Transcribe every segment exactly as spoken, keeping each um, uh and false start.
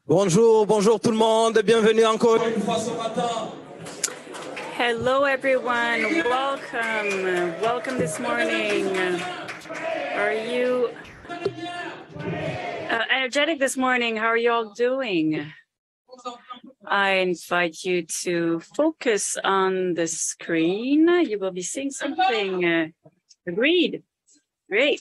Bonjour, bonjour tout le monde, bienvenue encore une fois ce matin. Hello everyone, welcome, welcome this morning. Are you uh, energetic this morning? How are you all doing? I invite you to focus on the screen. You will be seeing something. Uh, agreed. Great.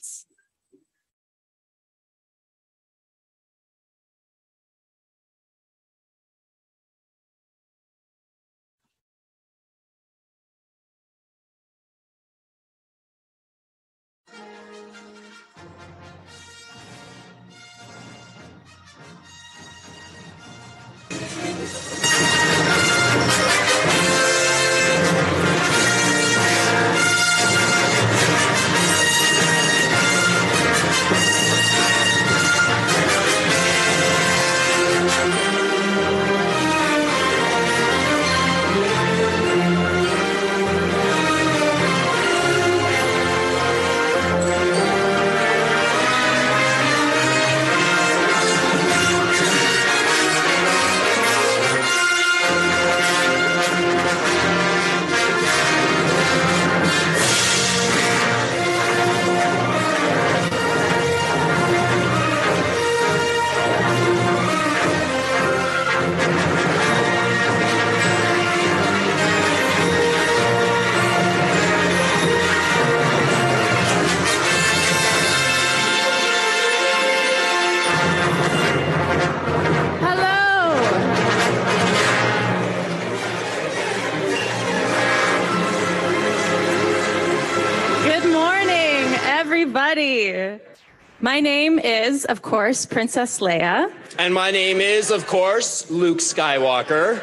My name is, of course, Princess Leia. And my name is, of course, Luke Skywalker.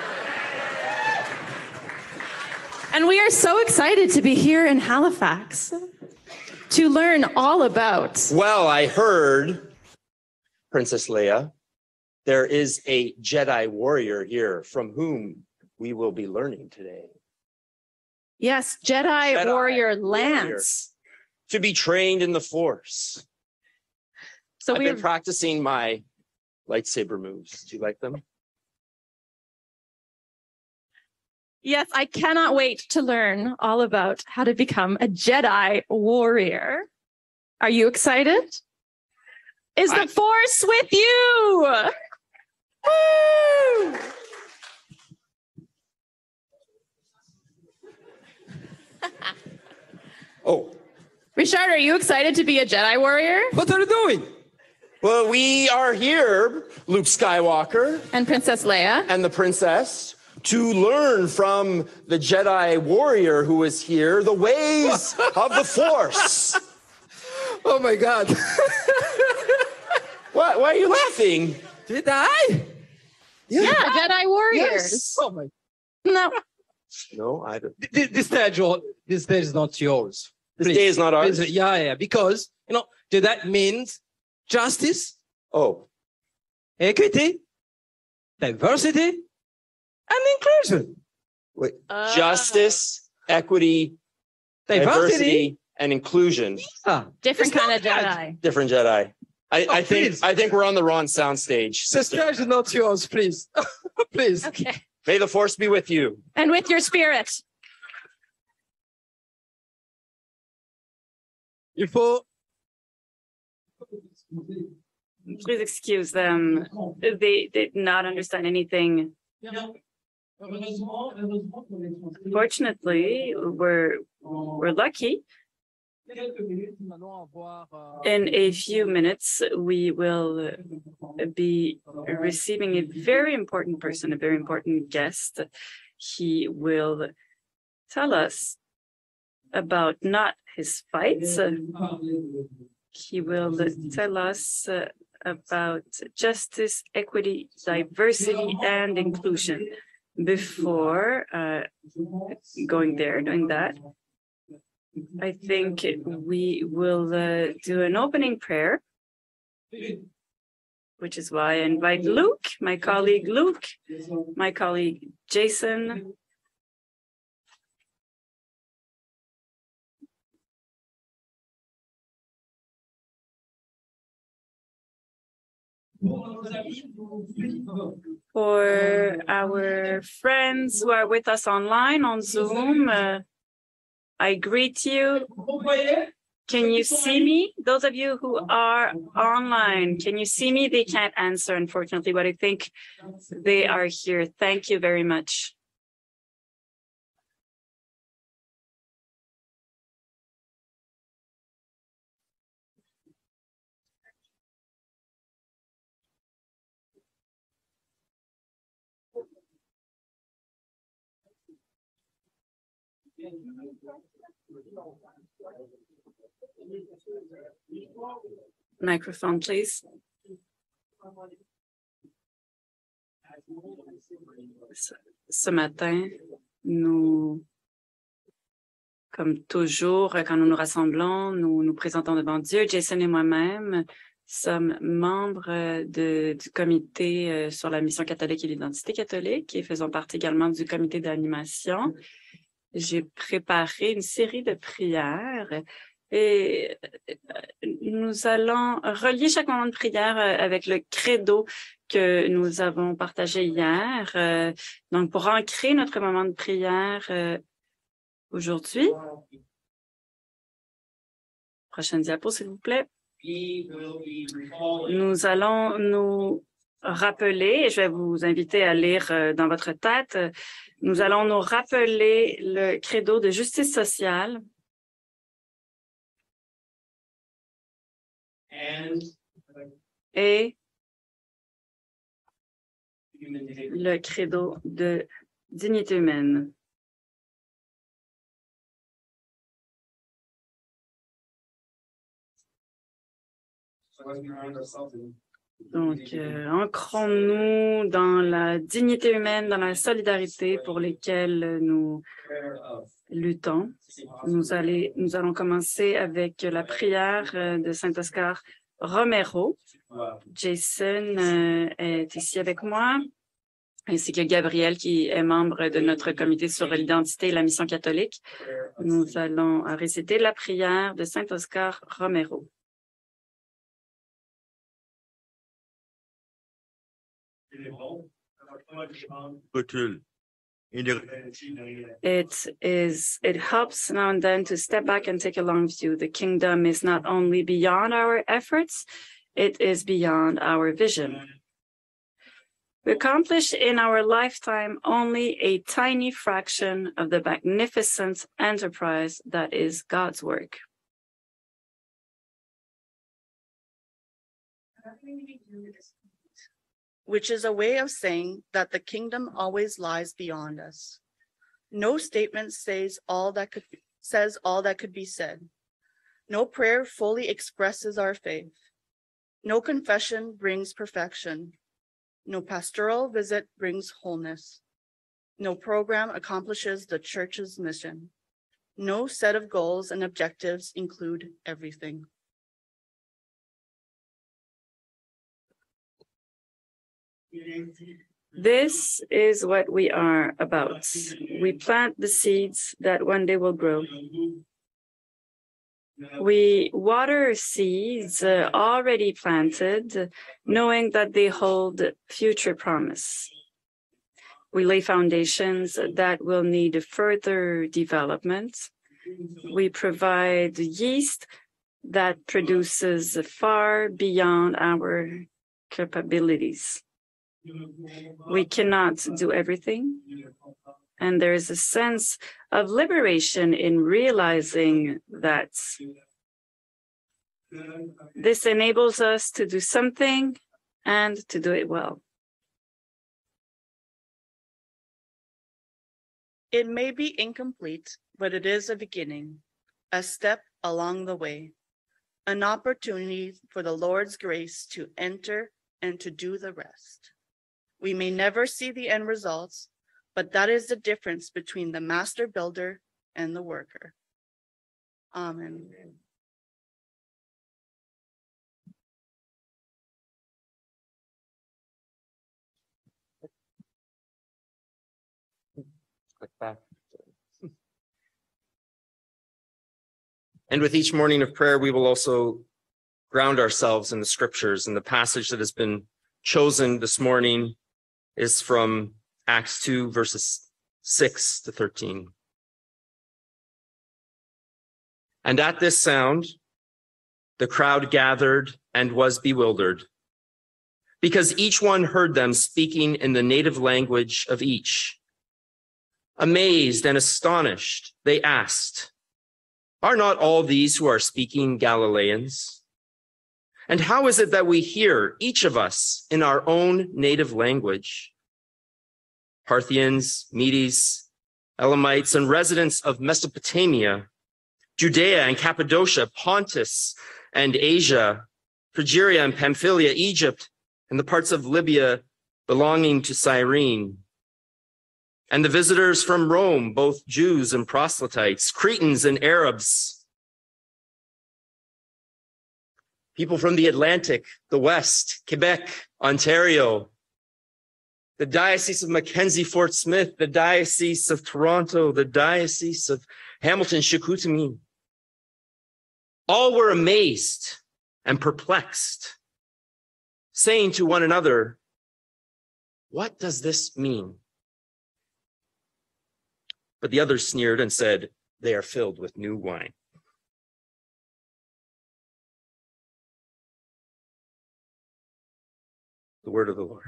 And we are so excited to be here in Halifax to learn all about... Well, I heard, Princess Leia, there is a Jedi warrior here from whom we will be learning today. Yes, Jedi, Jedi warrior Lance. Warrior, to be trained in the Force. So I've we've been practicing my lightsaber moves. Do you like them? Yes, I cannot wait to learn all about how to become a Jedi warrior. Are you excited? Is I... the Force with you? Woo! Oh. Richard, are you excited to be a Jedi warrior? What are you doing? Well, we are here, Luke Skywalker. And Princess Leia. And the princess, to learn from the Jedi warrior who is here the ways of the Force. Oh my God. What? Why are you laughing? Did I? Yeah, yeah Jedi warriors. Yes. Oh my. No. No, I don't. This, this stage, this stage is not yours. This Please. day is not ours? Please. Yeah, yeah, because, you know, that means justice, oh, equity, diversity, and inclusion. Wait, uh, justice, equity, diversity, diversity, and inclusion. Yeah. Different kind of Jedi. Different Jedi. I, oh, I think please. I think we're on the wrong sound stage. The stage is not yours, please. Please. Okay. May the Force be with you. And with your spirit. Il faut Please excuse them. They did not understand anything. Fortunately, we're, we're lucky. In a few minutes, we will be receiving a very important person, a very important guest. He will tell us about not his fights. He will tell us uh, about justice, equity, diversity, and inclusion. Before uh, going there, doing that, I think we will uh, do an opening prayer, which is why I invite Luke, my colleague Luke, my colleague Jason, For our friends who are with us online on Zoom, uh, I greet you. Can you see me? Those of you who are online, can you see me? They can't answer, unfortunately, but I think they are here. Thank you very much. Microphone, please. Ce, ce matin, nous, comme toujours, quand nous nous rassemblons, nous nous présentons devant Dieu. Jason et moi-même sommes membres de, du comité sur la mission catholique et l'identité catholique et faisons partie également du comité d'animation. J'ai préparé une série de prières et nous allons relier chaque moment de prière avec le credo que nous avons partagé hier. Donc, pour ancrer notre moment de prière aujourd'hui. Prochaine diapo, s'il vous plaît. Nous allons nous rappeler, et je vais vous inviter à lire dans votre tête, nous allons nous rappeler le credo de justice sociale et le credo de dignité humaine. Donc, euh, ancrons-nous dans la dignité humaine, dans la solidarité pour lesquelles nous luttons. Nous, allez, nous allons commencer avec la prière de Saint-Oscar Romero. Jason euh, est ici avec moi, ainsi que Gabriel, qui est membre de notre comité sur l'identité et la mission catholique. Nous allons réciter la prière de Saint-Oscar Romero. It is, it helps now and then to step back and take a long view. The kingdom is not only beyond our efforts, it is beyond our vision. We accomplish in our lifetime only a tiny fraction of the magnificent enterprise that is God's work. Which is a way of saying that the kingdom always lies beyond us. No statement says all that could be, says all that could be said. No prayer fully expresses our faith. No confession brings perfection. No pastoral visit brings wholeness. No program accomplishes the church's mission. No set of goals and objectives include everything. This is what we are about. We plant the seeds that one day will grow. We water seeds uh, already planted, knowing that they hold future promise. We lay foundations that will need further development. We provide yeast that produces far beyond our capabilities. We cannot do everything, and there is a sense of liberation in realizing that this enables us to do something and to do it well. It may be incomplete, but it is a beginning, a step along the way, an opportunity for the Lord's grace to enter and to do the rest. We may never see the end results, but that is the difference between the master builder and the worker. Amen. Click back. And with each morning of prayer, we will also ground ourselves in the scriptures and the passage that has been chosen this morning is from Acts two, verses six to thirteen. And at this sound, the crowd gathered and was bewildered, because each one heard them speaking in the native language of each. Amazed and astonished, they asked, "Are not all these who are speaking Galileans? And how is it that we hear, each of us, in our own native language?" Parthians, Medes, Elamites, and residents of Mesopotamia, Judea and Cappadocia, Pontus and Asia, Phrygia and Pamphylia, Egypt, and the parts of Libya belonging to Cyrene, and the visitors from Rome, both Jews and proselytes, Cretans and Arabs, people from the Atlantic, the West, Quebec, Ontario, the Diocese of Mackenzie, Fort Smith, the Diocese of Toronto, the Diocese of Hamilton, Chicoutimi. All were amazed and perplexed, saying to one another, "What does this mean?" But the others sneered and said, "They are filled with new wine." The word of the Lord.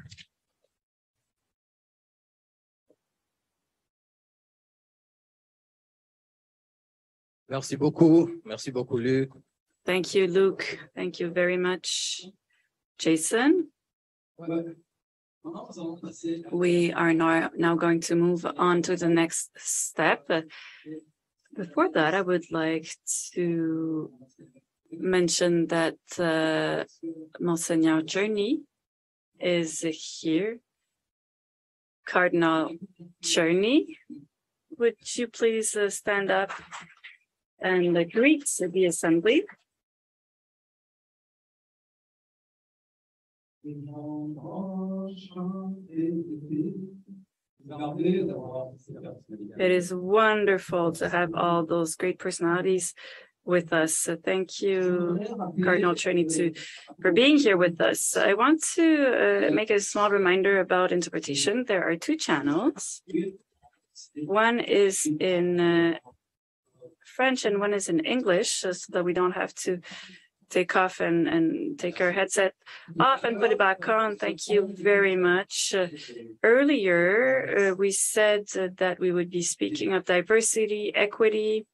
Merci beaucoup. Merci beaucoup, Luc. Thank you, Luke. Thank you very much, Jason. We are now, now going to move on to the next step. Before that, I would like to mention that uh, Monsignor Journey is here. Cardinal Journey, would you please uh, stand up and uh, greet the assembly? It is wonderful to have all those great personalities with us. So thank you, Cardinal Trinity, for being here with us. I want to uh, make a small reminder about interpretation. There are two channels. One is in uh, French and one is in English, so that we don't have to take off and, and take our headset off and put it back on. Thank you very much. Uh, earlier, uh, we said uh, that we would be speaking of diversity, equity.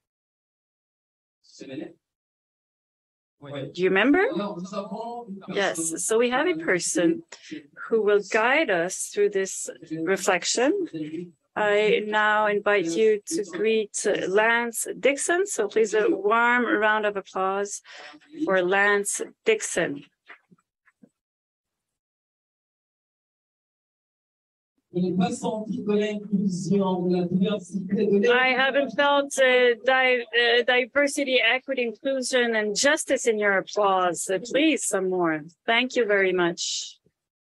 Do you remember? Yes. So we have a person who will guide us through this reflection. I now invite you to greet Lance Dixon. So please a warm round of applause for Lance Dixon. I haven't felt uh, di uh, diversity, equity, inclusion, and justice in your applause. So please, some more. Thank you very much.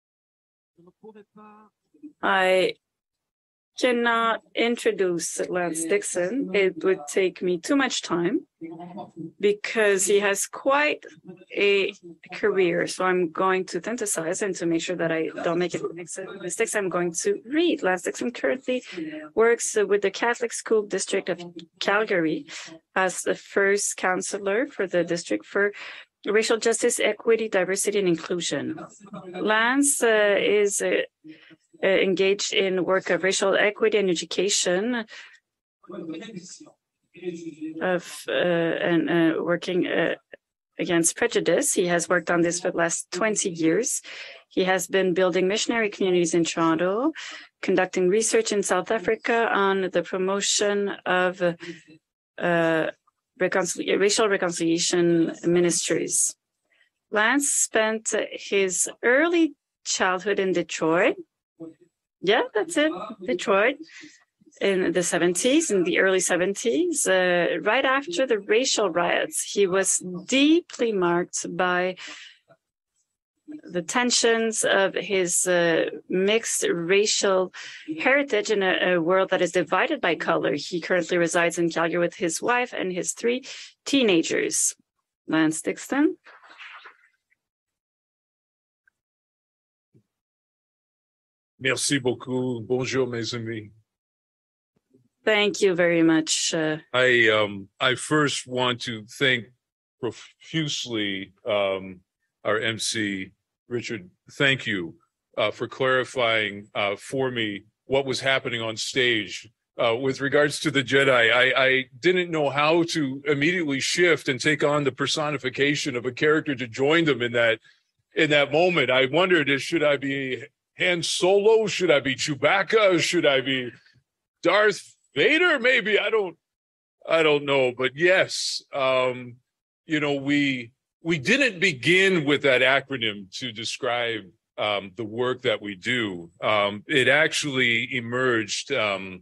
I cannot introduce Lance Dixon. It would take me too much time because he has quite a career. So I'm going to synthesize, and to make sure that I don't make any mistakes, I'm going to read. Lance Dixon currently works with the Catholic School District of Calgary as the first counselor for the district for racial justice, equity, diversity, and inclusion. Lance uh, is uh, uh, engaged in work of racial equity and education of uh, and uh, working uh, against prejudice. He has worked on this for the last twenty years. He has been building missionary communities in Toronto, conducting research in South Africa on the promotion of uh, reconcil- racial reconciliation ministries. Lance spent his early childhood in Detroit. Yeah, that's it, Detroit. In the seventies, in the early seventies, uh, right after the racial riots. He was deeply marked by the tensions of his uh, mixed racial heritage in a, a world that is divided by color. He currently resides in Calgary with his wife and his three teenagers. Lance Dixon. Merci beaucoup. Bonjour, mes amis. Thank you very much. Uh, I um I first want to thank profusely um our M C Richard. Thank you uh, for clarifying uh, for me what was happening on stage uh, with regards to the Jedi. I, I didn't know how to immediately shift and take on the personification of a character to join them in that in that moment. I wondered, is should I be Han Solo? Should I be Chewbacca? Should I be Darth Vader? Maybe I don't. I don't know, but yes, um, you know, we we didn't begin with that acronym to describe um, the work that we do. Um, it actually emerged um,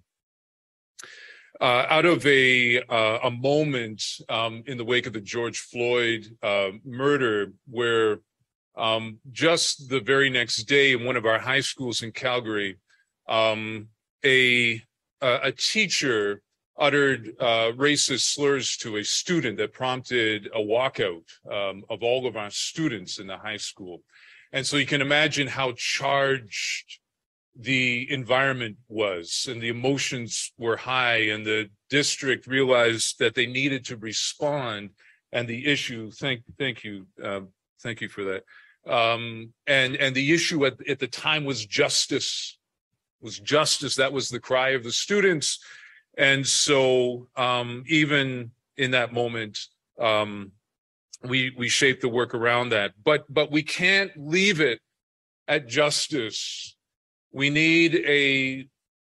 uh, out of a uh, a moment um, in the wake of the George Floyd uh, murder, where um, just the very next day in one of our high schools in Calgary, um, a a teacher uttered uh, racist slurs to a student that prompted a walkout um, of all of our students in the high school. And so you can imagine how charged the environment was, and the emotions were high, and the district realized that they needed to respond. And the issue, thank, thank you, uh, thank you for that. Um, and, and the issue at, at the time was justice, was justice. That was the cry of the students. And so um, even in that moment, um, we we shaped the work around that. But but we can't leave it at justice. We need a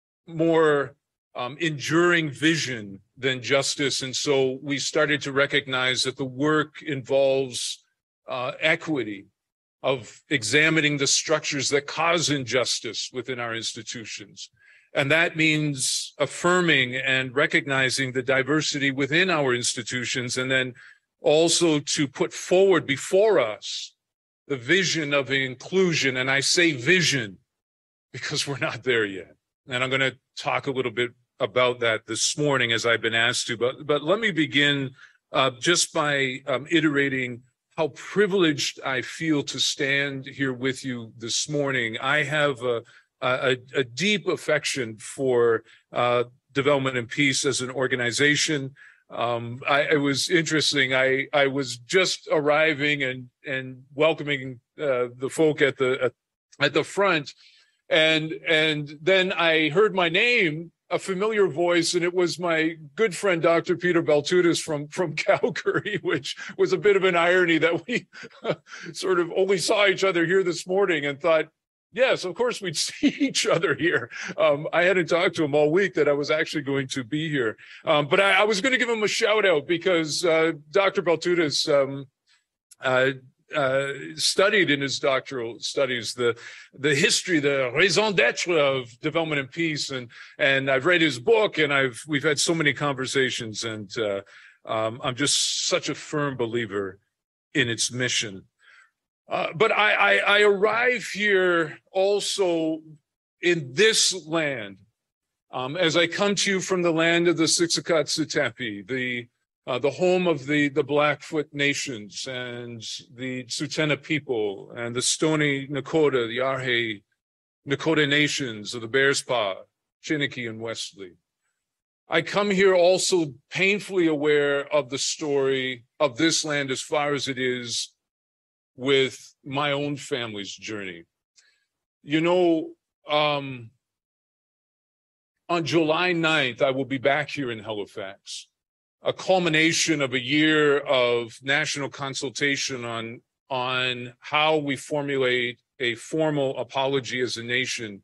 more um, enduring vision than justice. And so we started to recognize that the work involves uh, equity, of examining the structures that cause injustice within our institutions. And that means affirming and recognizing the diversity within our institutions, and then also to put forward before us the vision of inclusion. And I say vision because we're not there yet. And I'm going to talk a little bit about that this morning as I've been asked to. But, but let me begin uh, just by um, iterating how privileged I feel to stand here with you this morning. I have a A, a deep affection for uh, development and peace as an organization. Um, I, it was interesting. I, I was just arriving and and welcoming uh, the folk at the at, at the front, and and then I heard my name, a familiar voice, and it was my good friend Doctor Peter Baltutis from from Calgary, which was a bit of an irony that we sort of only saw each other here this morning and thought, yes, of course we'd see each other here. Um, I hadn't talked to him all week that I was actually going to be here. Um, but I, I was going to give him a shout out because uh, Doctor Baltutis um, uh, uh, studied in his doctoral studies the the history, the raison d'etre of development and peace, and and I've read his book, and I've we've had so many conversations, and uh, um, I'm just such a firm believer in its mission. Uh, but I, I, I arrive here also in this land, um, as I come to you from the land of the Siksikatsitapi, the uh, the home of the, the Blackfoot nations and the Tsutena people and the Stony Nakota, the Arhe Nakota nations of the Bearspaw, Chiniki, and Wesley. I come here also painfully aware of the story of this land as far as it is with my own family's journey. You know, um, on July ninth, I will be back here in Halifax, a culmination of a year of national consultation on, on how we formulate a formal apology as a nation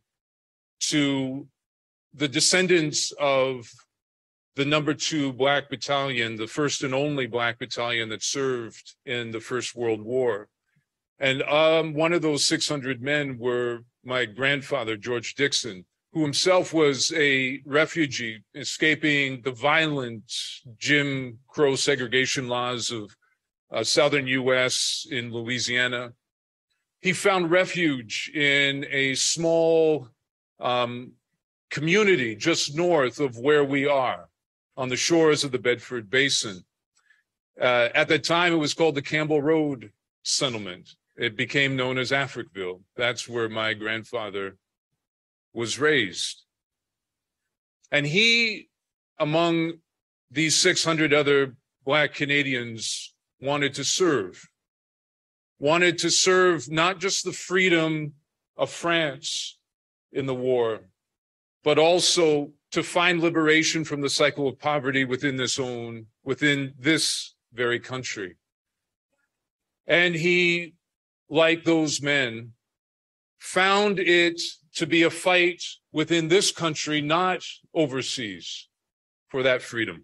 to the descendants of the number two Black Battalion, the first and only Black Battalion that served in the First World War. And um, one of those six hundred men were my grandfather, George Dixon, who himself was a refugee escaping the violent Jim Crow segregation laws of uh, southern U S in Louisiana. He found refuge in a small um, community just north of where we are, on the shores of the Bedford Basin. Uh, at that time, it was called the Campbell Road Settlement. It became known as Africville. That's where my grandfather was raised. And he, among these six hundred other Black Canadians, wanted to serve, wanted to serve not just the freedom of France in the war, but also to find liberation from the cycle of poverty within this own, within this very country. And he, like those men, found it to be a fight within this country, not overseas, for that freedom.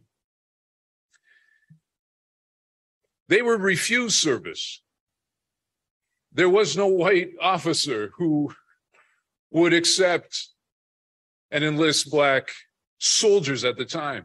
They were refused service. There was no white officer who would accept and enlist Black soldiers at the time.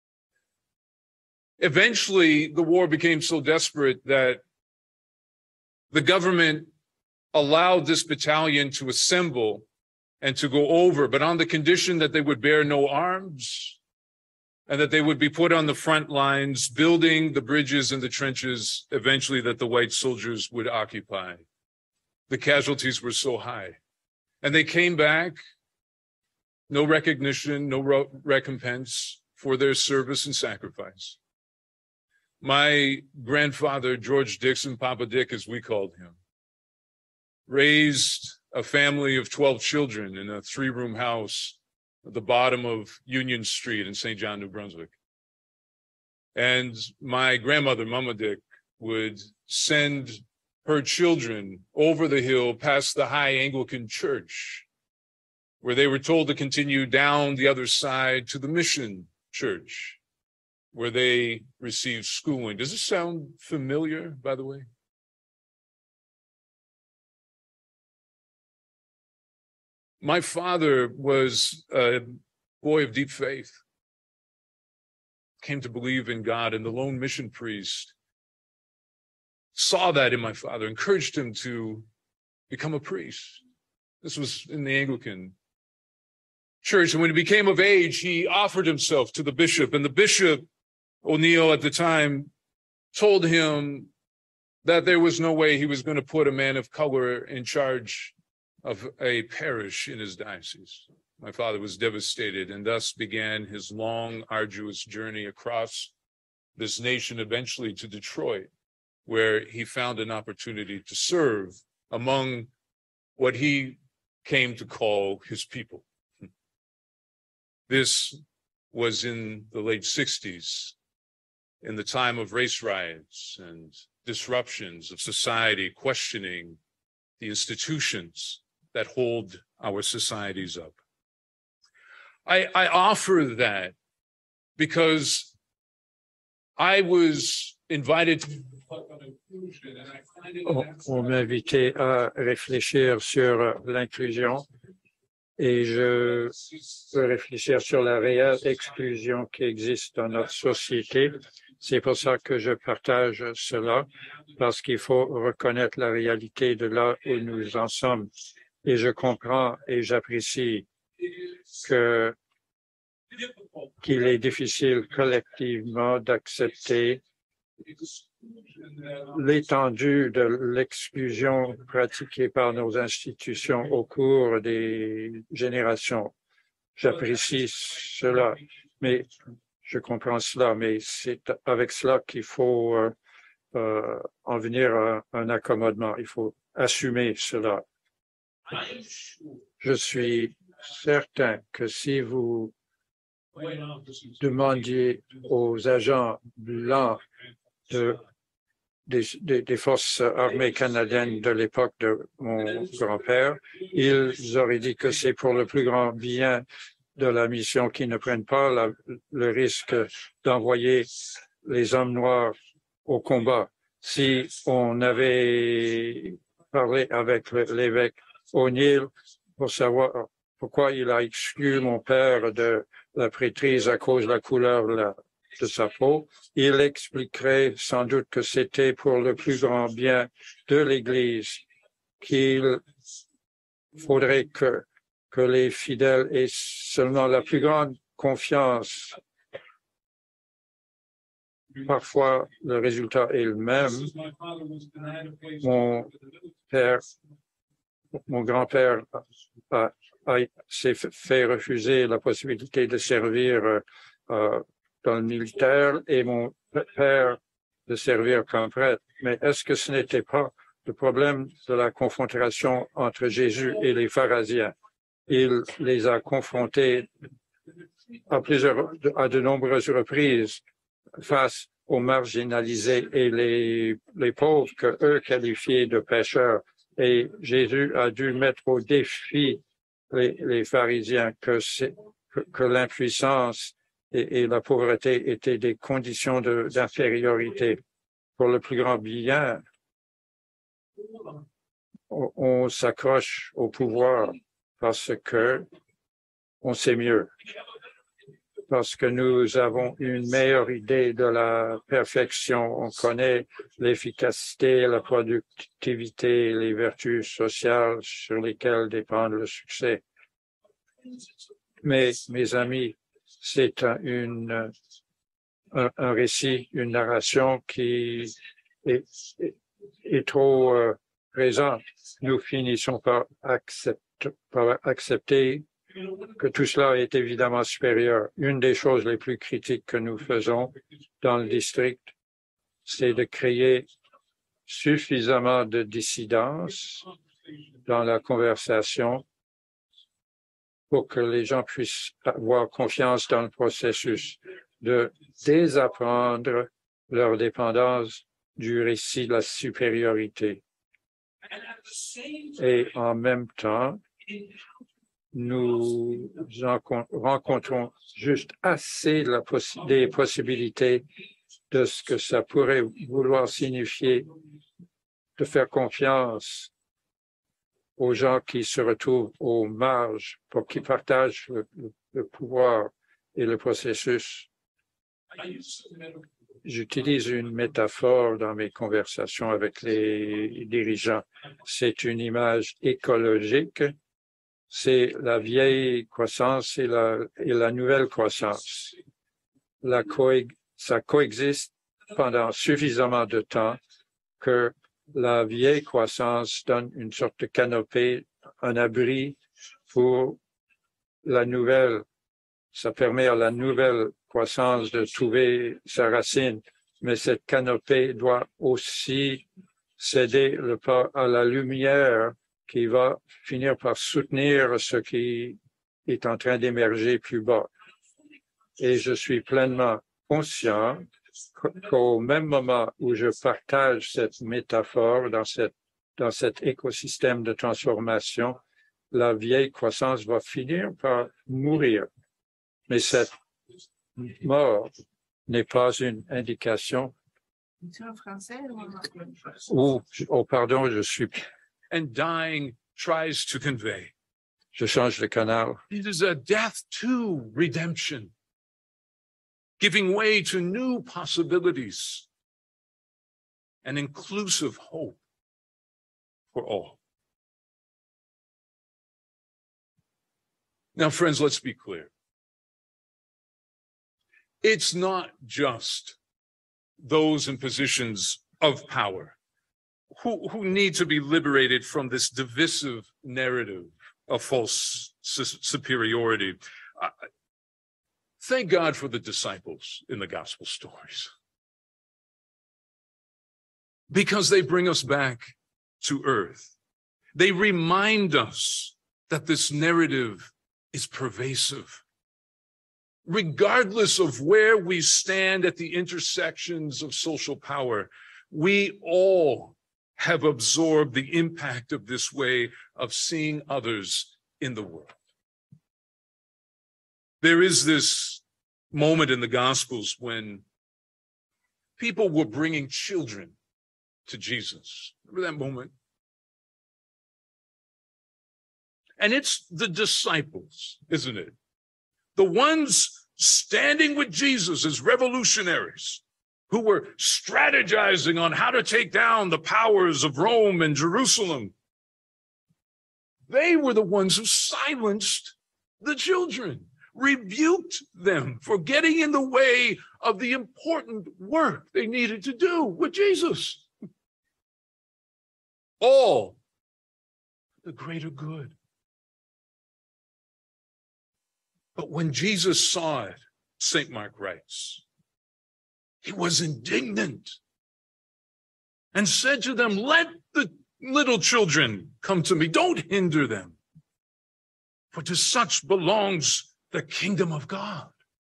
Eventually, the war became so desperate that the government allowed this battalion to assemble and to go over, but on the condition that they would bear no arms and that they would be put on the front lines, building the bridges and the trenches eventually that the white soldiers would occupy. The casualties were so high. And they came back, no recognition, no recompense for their service and sacrifice. My grandfather, George Dixon, Papa Dick, as we called him, raised a family of twelve children in a three-room house at the bottom of Union Street in Saint John, New Brunswick. And my grandmother, Mama Dick, would send her children over the hill past the High Anglican Church, where they were told to continue down the other side to the Mission Church, where they received schooling. Does this sound familiar, by the way? My father was a boy of deep faith, came to believe in God, and the lone mission priest saw that in my father, encouraged him to become a priest. This was in the Anglican Church. And when he became of age, he offered himself to the bishop, and the bishop, O'Neill at the time, told him that there was no way he was going to put a man of color in charge of a parish in his diocese. My father was devastated, and thus began his long, arduous journey across this nation, eventually to Detroit, where he found an opportunity to serve among what he came to call his people. This was in the late sixties, in the time of race riots and disruptions of society, questioning the institutions that hold our societies up. I, I offer that because I was invited to On, on m'a invité à réfléchir sur l'inclusion et je veux réfléchir sur la réelle exclusion qui existe dans notre société. C'est pour ça que je partage cela, parce qu'il faut reconnaître la réalité de là où nous en sommes. Et je comprends et j'apprécie que qu'il est difficile collectivement d'accepter l'étendue de l'exclusion pratiquée par nos institutions au cours des générations. J'apprécie cela, mais je comprends cela, mais c'est avec cela qu'il faut euh, euh, en venir à un accommodement. Il faut assumer cela. Je suis certain que si vous demandiez aux agents blancs de, des, des, des forces armées canadiennes de l'époque de mon grand-père, ils auraient dit que c'est pour le plus grand bien de la mission qu'ils ne prennent pas la, le risque d'envoyer les hommes noirs au combat. Si on avait parlé avec l'évêque O'Neill pour savoir pourquoi il a exclu mon père de la prêtrise à cause de la couleur de, la, de sa peau, il expliquerait sans doute que c'était pour le plus grand bien de l'Église, qu'il faudrait que, que les fidèles aient seulement la plus grande confiance. Parfois, le résultat est le même. Mon père mon grand-père a- a- s'est fait refuser la possibilité de servir euh, euh, dans le militaire et mon père de servir comme prêtre. Mais est-ce que ce n'était pas le problème de la confrontation entre Jésus et les pharisiens? Il les a confrontés à plusieurs, à de nombreuses reprises face aux marginalisés et les, les pauvres que eux qualifiaient de pécheurs. Et Jésus a dû mettre au défi les, les pharisiens que, c'est, que, que l'impuissance et, et la pauvreté étaient des conditions de, d'infériorité. Pour le plus grand bien, on, on s'accroche au pouvoir parce que on sait mieux, parce que nous avons une meilleure idée de la perfection. On connaît l'efficacité, la productivité, les vertus sociales sur lesquelles dépend le succès. Mais, mes amis, c'est un, une, un, un récit, une narration qui est, est, est trop euh, présente. Nous finissons par, accept, par accepter que tout cela est évidemment supérieur. Une des choses les plus critiques que nous faisons dans le district, c'est de créer suffisamment de dissidence dans la conversation pour que les gens puissent avoir confiance dans le processus de désapprendre leur dépendance du récit de la supériorité. Et en même temps, nous rencontrons juste assez la possi- des possibilités de ce que ça pourrait vouloir signifier de faire confiance aux gens qui se retrouvent aux marges pour qu'ils partagent le, le, le pouvoir et le processus. J'utilise une métaphore dans mes conversations avec les dirigeants. C'est une image écologique. C'est la vieille croissance et la, et la nouvelle croissance. La coe- ça coexiste pendant suffisamment de temps que la vieille croissance donne une sorte de canopée, un abri pour la nouvelle. Ça permet à la nouvelle croissance de trouver sa racine, mais cette canopée doit aussi céder le pas à la lumière qui va finir par soutenir ce qui est en train d'émerger plus bas. Et je suis pleinement conscient qu'au même moment où je partage cette métaphore dans, cette, dans cet écosystème de transformation, la vieille croissance va finir par mourir. Mais cette mort n'est pas une indication. Ou, oh pardon, je suis... And dying tries to convey. Je change de canal. It is a death to redemption, giving way to new possibilities and inclusive hope for all. Now, friends, let's be clear. It's not just those in positions of power who, who need to be liberated from this divisive narrative of false su- superiority. Uh, thank God for the disciples in the gospel stories, because they bring us back to earth. They remind us that this narrative is pervasive. Regardless of where we stand at the intersections of social power, we all have absorbed the impact of this way of seeing others in the world. There is this moment in the Gospels when people were bringing children to Jesus. Remember that moment? And it's the disciples, isn't it? The ones standing with Jesus as revolutionaries who were strategizing on how to take down the powers of Rome and Jerusalem. They were the ones who silenced the children, rebuked them for getting in the way of the important work they needed to do with Jesus. All the greater good. But when Jesus saw it, Saint Mark writes, he was indignant and said to them, let the little children come to me. Don't hinder them, for to such belongs the kingdom of God.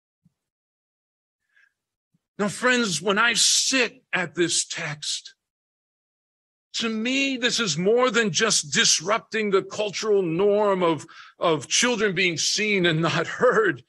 Now, friends, when I sit at this text, to me, this is more than just disrupting the cultural norm of, of children being seen and not heard.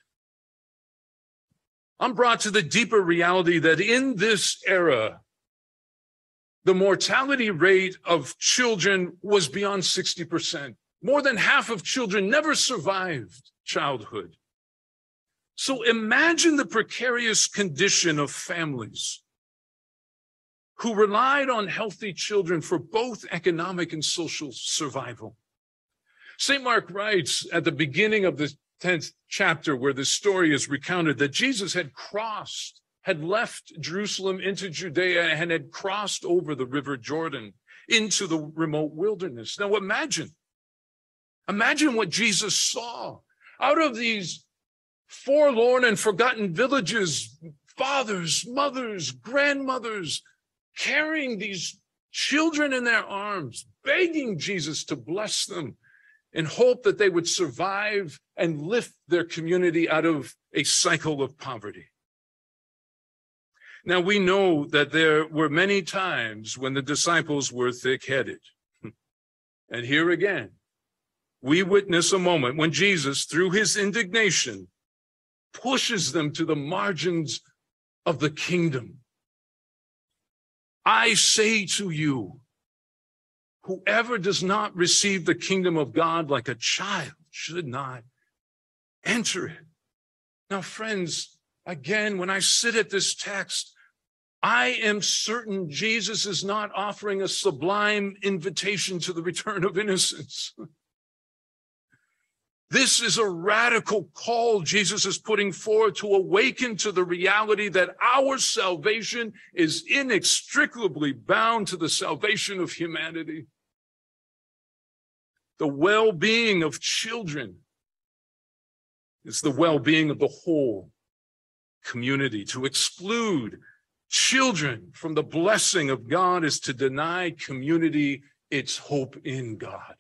I'm brought to the deeper reality that in this era, the mortality rate of children was beyond sixty percent. More than half of children never survived childhood. So imagine the precarious condition of families who relied on healthy children for both economic and social survival. Saint Mark writes at the beginning of the tenth chapter, where this story is recounted, that Jesus had crossed, had left Jerusalem into Judea and had crossed over the river Jordan into the remote wilderness. Now imagine, imagine what Jesus saw. Out of these forlorn and forgotten villages, fathers, mothers, grandmothers, carrying these children in their arms, begging Jesus to bless them in hope that they would survive and lift their community out of a cycle of poverty. Now, we know that there were many times when the disciples were thick-headed. And here again, we witness a moment when Jesus, through his indignation, pushes them to the margins of the kingdom. I say to you, whoever does not receive the kingdom of God like a child should not enter it. Now, friends, again, when I sit at this text, I am certain Jesus is not offering a sublime invitation to the return of innocence. This is a radical call Jesus is putting forward to awaken to the reality that our salvation is inextricably bound to the salvation of humanity. The well-being of children is the well-being of the whole community. To exclude children from the blessing of God is to deny community its hope in God.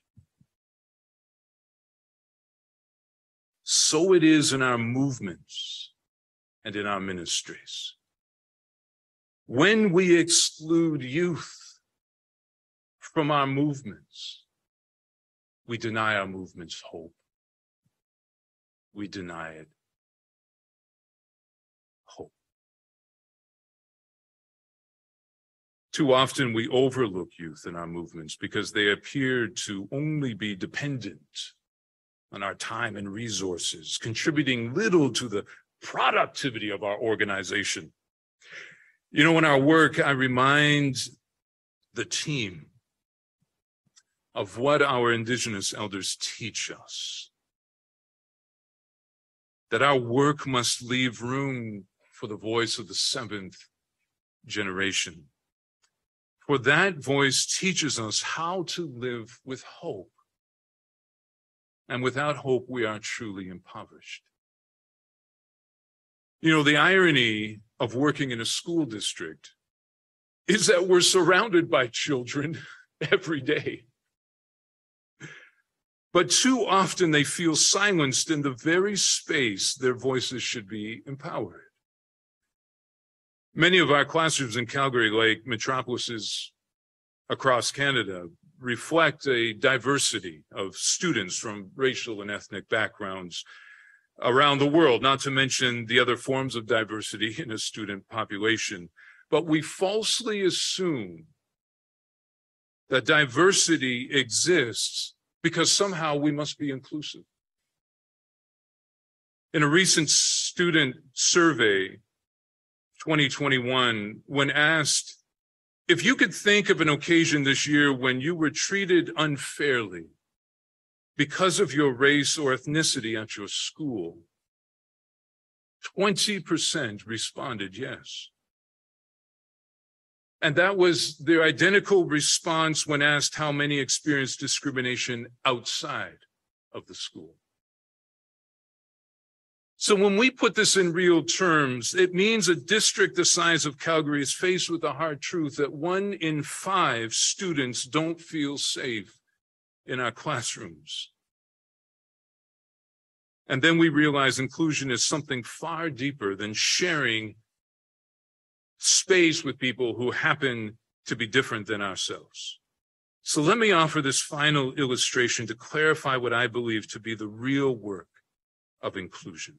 So it is in our movements and in our ministries. When we exclude youth from our movements, we deny our movements hope. We deny it hope. Too often we overlook youth in our movements because they appear to only be dependent on our time and resources, contributing little to the productivity of our organization. You know, in our work, I remind the team of what our Indigenous elders teach us, that our work must leave room for the voice of the seventh generation. For that voice teaches us how to live with hope. And without hope, we are truly impoverished. You know, the irony of working in a school district is that we're surrounded by children every day. But too often they feel silenced in the very space their voices should be empowered. Many of our classrooms in Calgary, like metropolises across Canada, reflect a diversity of students from racial and ethnic backgrounds around the world, not to mention the other forms of diversity in a student population. But we falsely assume that diversity exists because somehow we must be inclusive. In a recent student survey, twenty twenty-one, when asked if you could think of an occasion this year when you were treated unfairly because of your race or ethnicity at your school, twenty percent responded yes. And that was their identical response when asked how many experienced discrimination outside of the school. So when we put this in real terms, it means a district the size of Calgary is faced with the hard truth that one in five students don't feel safe in our classrooms. And then we realize inclusion is something far deeper than sharing space with people who happen to be different than ourselves. So let me offer this final illustration to clarify what I believe to be the real work of inclusion.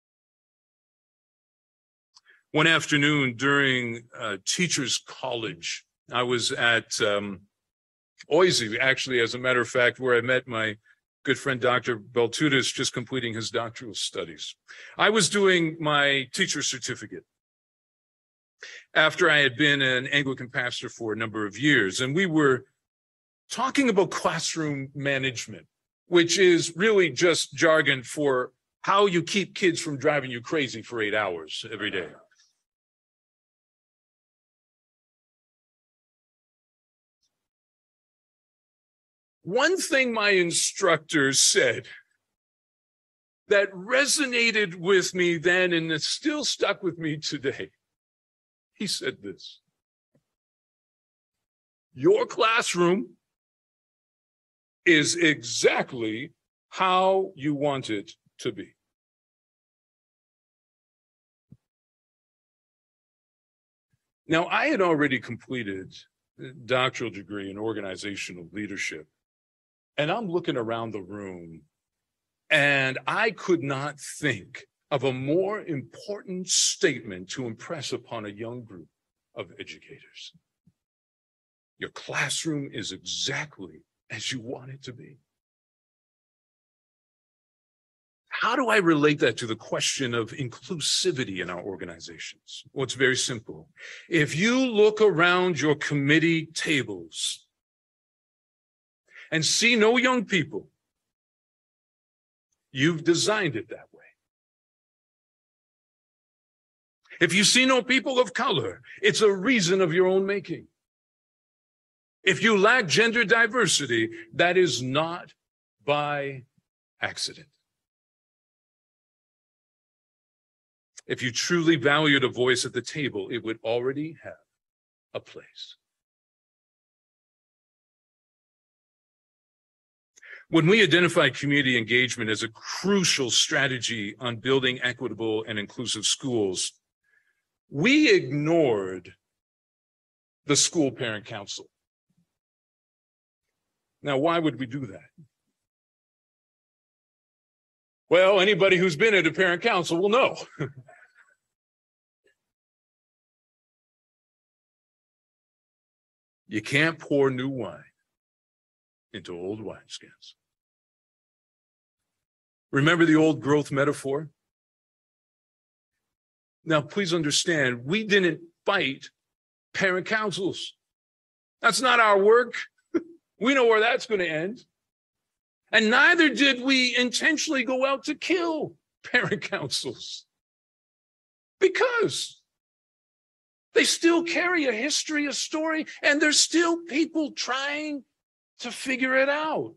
One afternoon during uh, Teachers College, I was at um, Oise, actually, as a matter of fact, where I met my good friend, Doctor Beltutis, just completing his doctoral studies. I was doing my teacher certificate after I had been an Anglican pastor for a number of years, and we were talking about classroom management, which is really just jargon for how you keep kids from driving you crazy for eight hours every day. One thing my instructor said that resonated with me then and it's still stuck with me today. He said this: your classroom is exactly how you want it to be. Now, I had already completed a doctoral degree in organizational leadership. And I'm looking around the room, and I could not think of a more important statement to impress upon a young group of educators. Your classroom is exactly as you want it to be. How do I relate that to the question of inclusivity in our organizations? Well, it's very simple. If you look around your committee tables and see no young people, you've designed it that way. If you see no people of color, it's a reason of your own making. If you lack gender diversity, that is not by accident. If you truly valued a voice at the table, it would already have a place. When we identify community engagement as a crucial strategy on building equitable and inclusive schools, we ignored the school parent council. Now, why would we do that? Well, anybody who's been at a parent council will know. You can't pour new wine into old wineskins. Remember the old growth metaphor? Now, please understand, we didn't fight parent councils. That's not our work. We know where that's going to end. And neither did we intentionally go out to kill parent councils, because they still carry a history, a story, and there's still people trying to figure it out.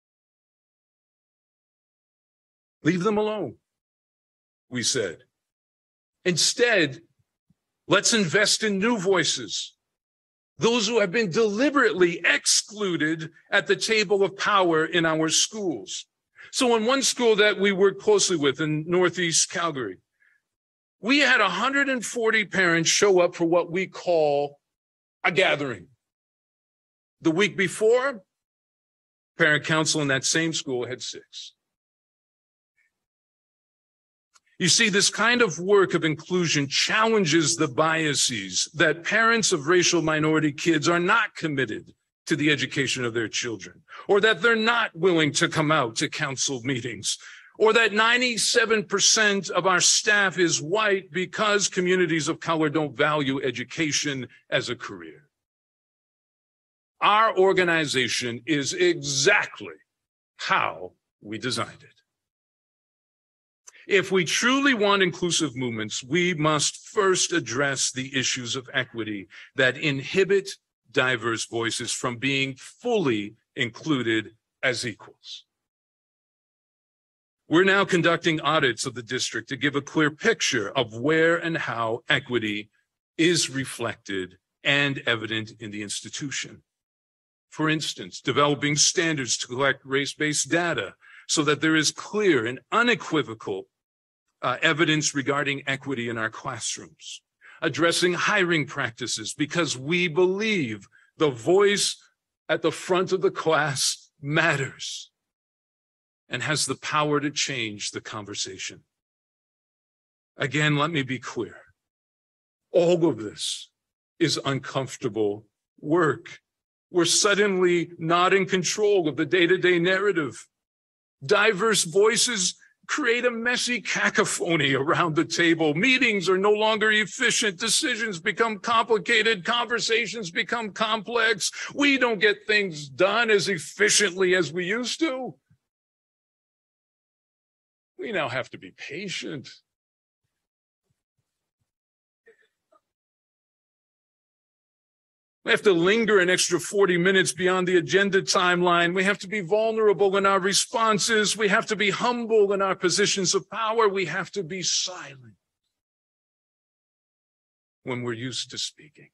Leave them alone, we said. Instead, let's invest in new voices, those who have been deliberately excluded at the table of power in our schools. So in one school that we work closely with in Northeast Calgary, we had one hundred forty parents show up for what we call a gathering. The week before, parent council in that same school had six. You see, this kind of work of inclusion challenges the biases that parents of racial minority kids are not committed to the education of their children, or that they're not willing to come out to council meetings, or that ninety-seven percent of our staff is white because communities of color don't value education as a career. Our organization is exactly how we designed it. If we truly want inclusive movements, we must first address the issues of equity that inhibit diverse voices from being fully included as equals. We're now conducting audits of the district to give a clear picture of where and how equity is reflected and evident in the institution. For instance, developing standards to collect race-based data so that there is clear and unequivocal uh, evidence regarding equity in our classrooms. Addressing hiring practices because we believe the voice at the front of the class matters and has the power to change the conversation. Again, let me be clear. All of this is uncomfortable work. We're suddenly not in control of the day-to-day narrative. Diverse voices create a messy cacophony around the table. Meetings are no longer efficient. Decisions become complicated. Conversations become complex. We don't get things done as efficiently as we used to. We now have to be patient. We have to linger an extra forty minutes beyond the agenda timeline. We have to be vulnerable in our responses. We have to be humble in our positions of power. We have to be silent when we're used to speaking.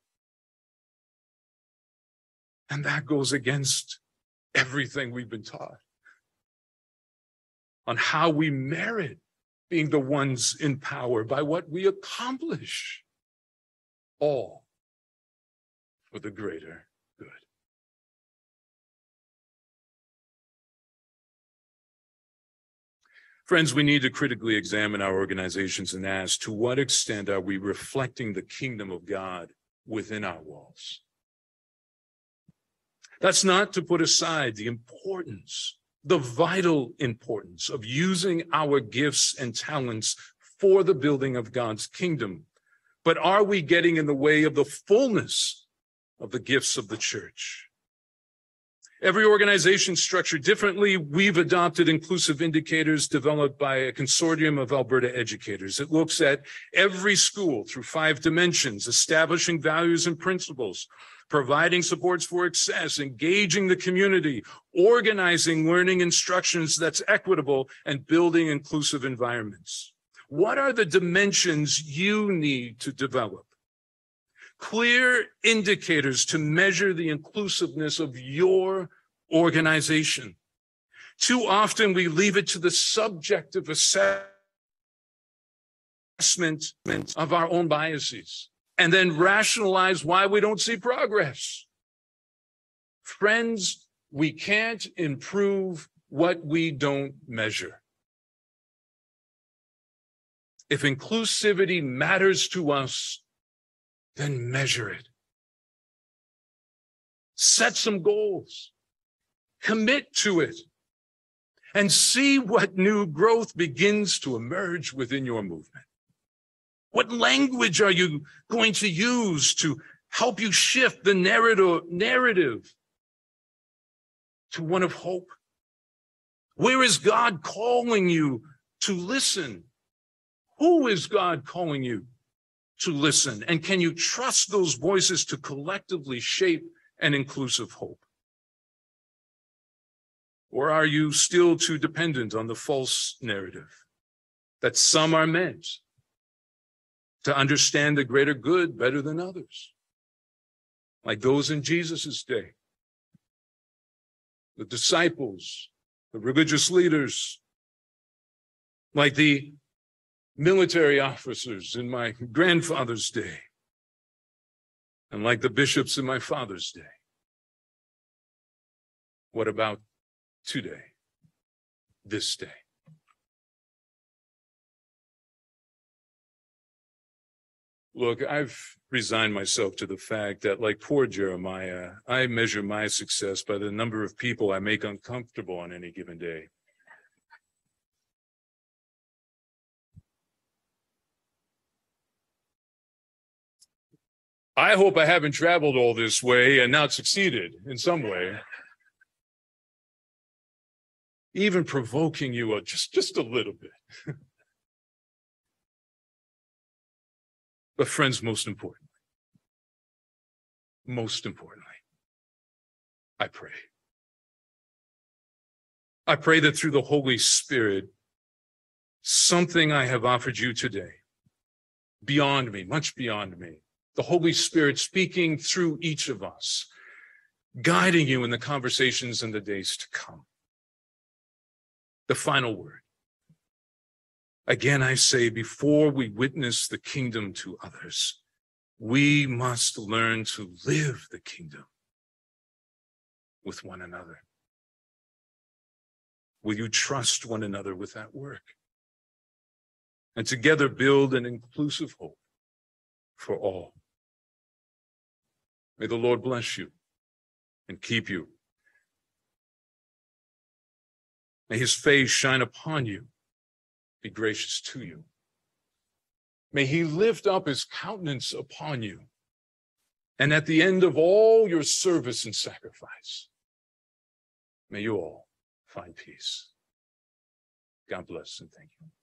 And that goes against everything we've been taught on how we merit being the ones in power by what we accomplish, all for the greater good. Friends, we need to critically examine our organizations and ask, to what extent are we reflecting the kingdom of God within our walls? That's not to put aside the importance, the vital importance of using our gifts and talents for the building of God's kingdom. But are we getting in the way of the fullness of the gifts of the church? Every organization structured differently. We've adopted inclusive indicators developed by a consortium of Alberta educators. It looks at every school through five dimensions, establishing values and principles, providing supports for access, engaging the community, organizing learning instructions that's equitable, and building inclusive environments. What are the dimensions you need to develop? Clear indicators to measure the inclusiveness of your organization. Too often we leave it to the subjective assessment of our own biases and then rationalize why we don't see progress. Friends, we can't improve what we don't measure. If inclusivity matters to us, then measure it. Set some goals. Commit to it. And see what new growth begins to emerge within your movement. What language are you going to use to help you shift the narrative, narrative to one of hope? Where is God calling you to listen? Who is God calling you to listen? And can you trust those voices to collectively shape an inclusive hope? Or are you still too dependent on the false narrative that some are meant to understand the greater good better than others, like those in Jesus's day, the disciples, the religious leaders, like the military officers in my grandfather's day, and like the bishops in my father's day? What about today, this day? Look, I've resigned myself to the fact that, like poor Jeremiah, I measure my success by the number of people I make uncomfortable on any given day. I hope I haven't traveled all this way and not succeeded in some way. Even provoking you just, just a little bit. But friends, most importantly, most importantly, I pray. I pray that through the Holy Spirit, something I have offered you today, beyond me, much beyond me, the Holy Spirit speaking through each of us, guiding you in the conversations in the days to come. The final word. Again, I say, before we witness the kingdom to others, we must learn to live the kingdom with one another. Will you trust one another with that work? And together build an inclusive hope for all. May the Lord bless you and keep you. May his face shine upon you, be gracious to you. May he lift up his countenance upon you. And at the end of all your service and sacrifice, may you all find peace. God bless and thank you.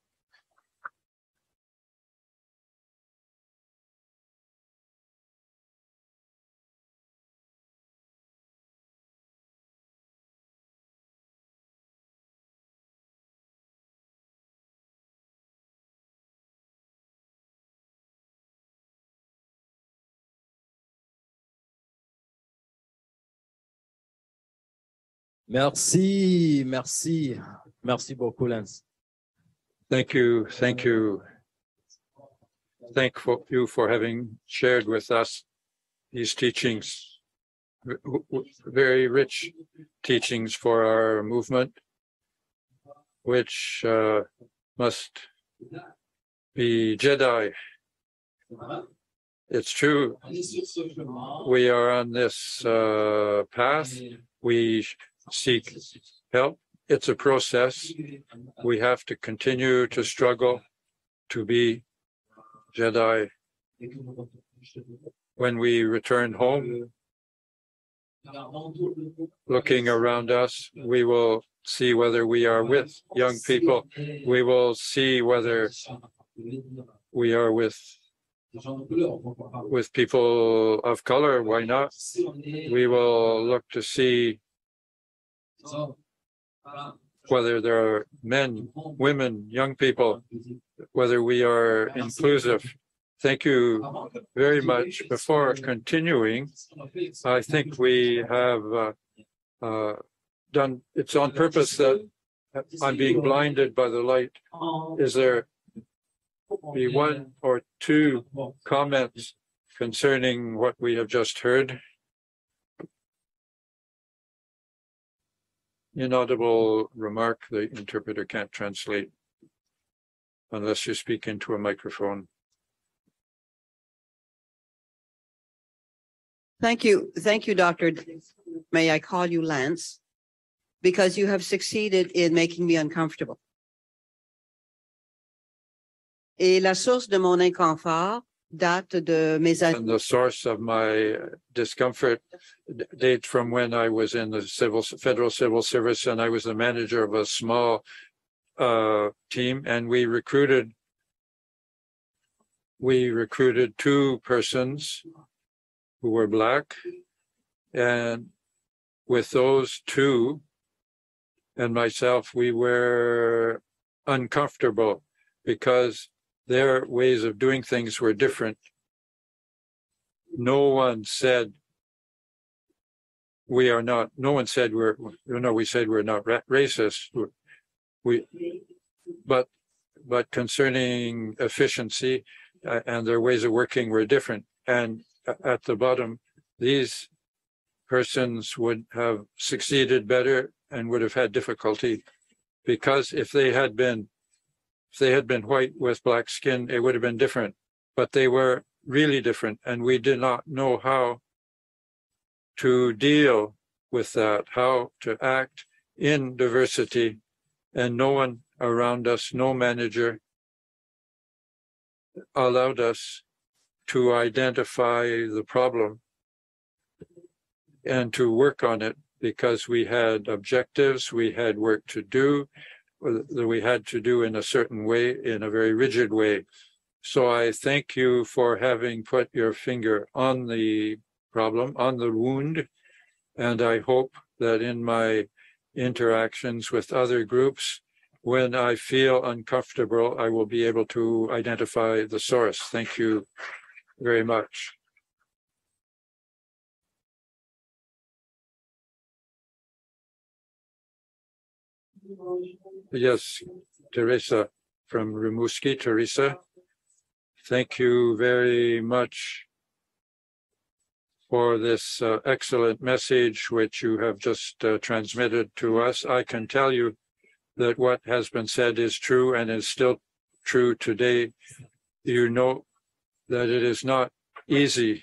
Merci, merci, merci beaucoup, Lance. Thank you, thank you. Thank for you for having shared with us these teachings, w- w- very rich teachings for our movement, which uh, must be Jedi. It's true. We are on this uh, path. We seek help. It's a process. We have to continue to struggle to be Jedi. When we return home, looking around us, we will see whether we are with young people. We will see whether we are with with people of color. Why not? We will look to see whether there are men, women, young people, whether we are inclusive. Thank you very much. Before continuing, I think we have uh, uh, done, it's on purpose that I'm being blinded by the light. Is there be one or two comments concerning what we have just heard? Inaudible remark, the interpreter can't translate unless you speak into a microphone. Thank you. Thank you, Doctor May I call you Lance? Because you have succeeded in making me uncomfortable. Et la source de mon inconfort date de mes And the source of my discomfort dates from when I was in the civil federal civil service, and I was the manager of a small uh, team, and we recruited we recruited two persons who were Black, and with those two and myself, we were uncomfortable because their ways of doing things were different. No one said we are not, no one said we're, no, we said we're not ra- racist. We, but, but concerning efficiency uh, and their ways of working were different. And at the bottom, these persons would have succeeded better and would have had difficulty, because if they had been If they had been white with black skin, it would have been different, but they were really different. And we did not know how to deal with that, how to act in diversity. And no one around us, no manager allowed us to identify the problem and to work on it, because we had objectives, we had work to do, that we had to do in a certain way, in a very rigid way. So I thank you for having put your finger on the problem, on the wound. And I hope that in my interactions with other groups, when I feel uncomfortable, I will be able to identify the source. Thank you very much. Yes, Teresa from Rimouski. Teresa, thank you very much for this uh, excellent message which you have just uh, transmitted to us. I can tell you that what has been said is true and is still true today. You know that it is not easy.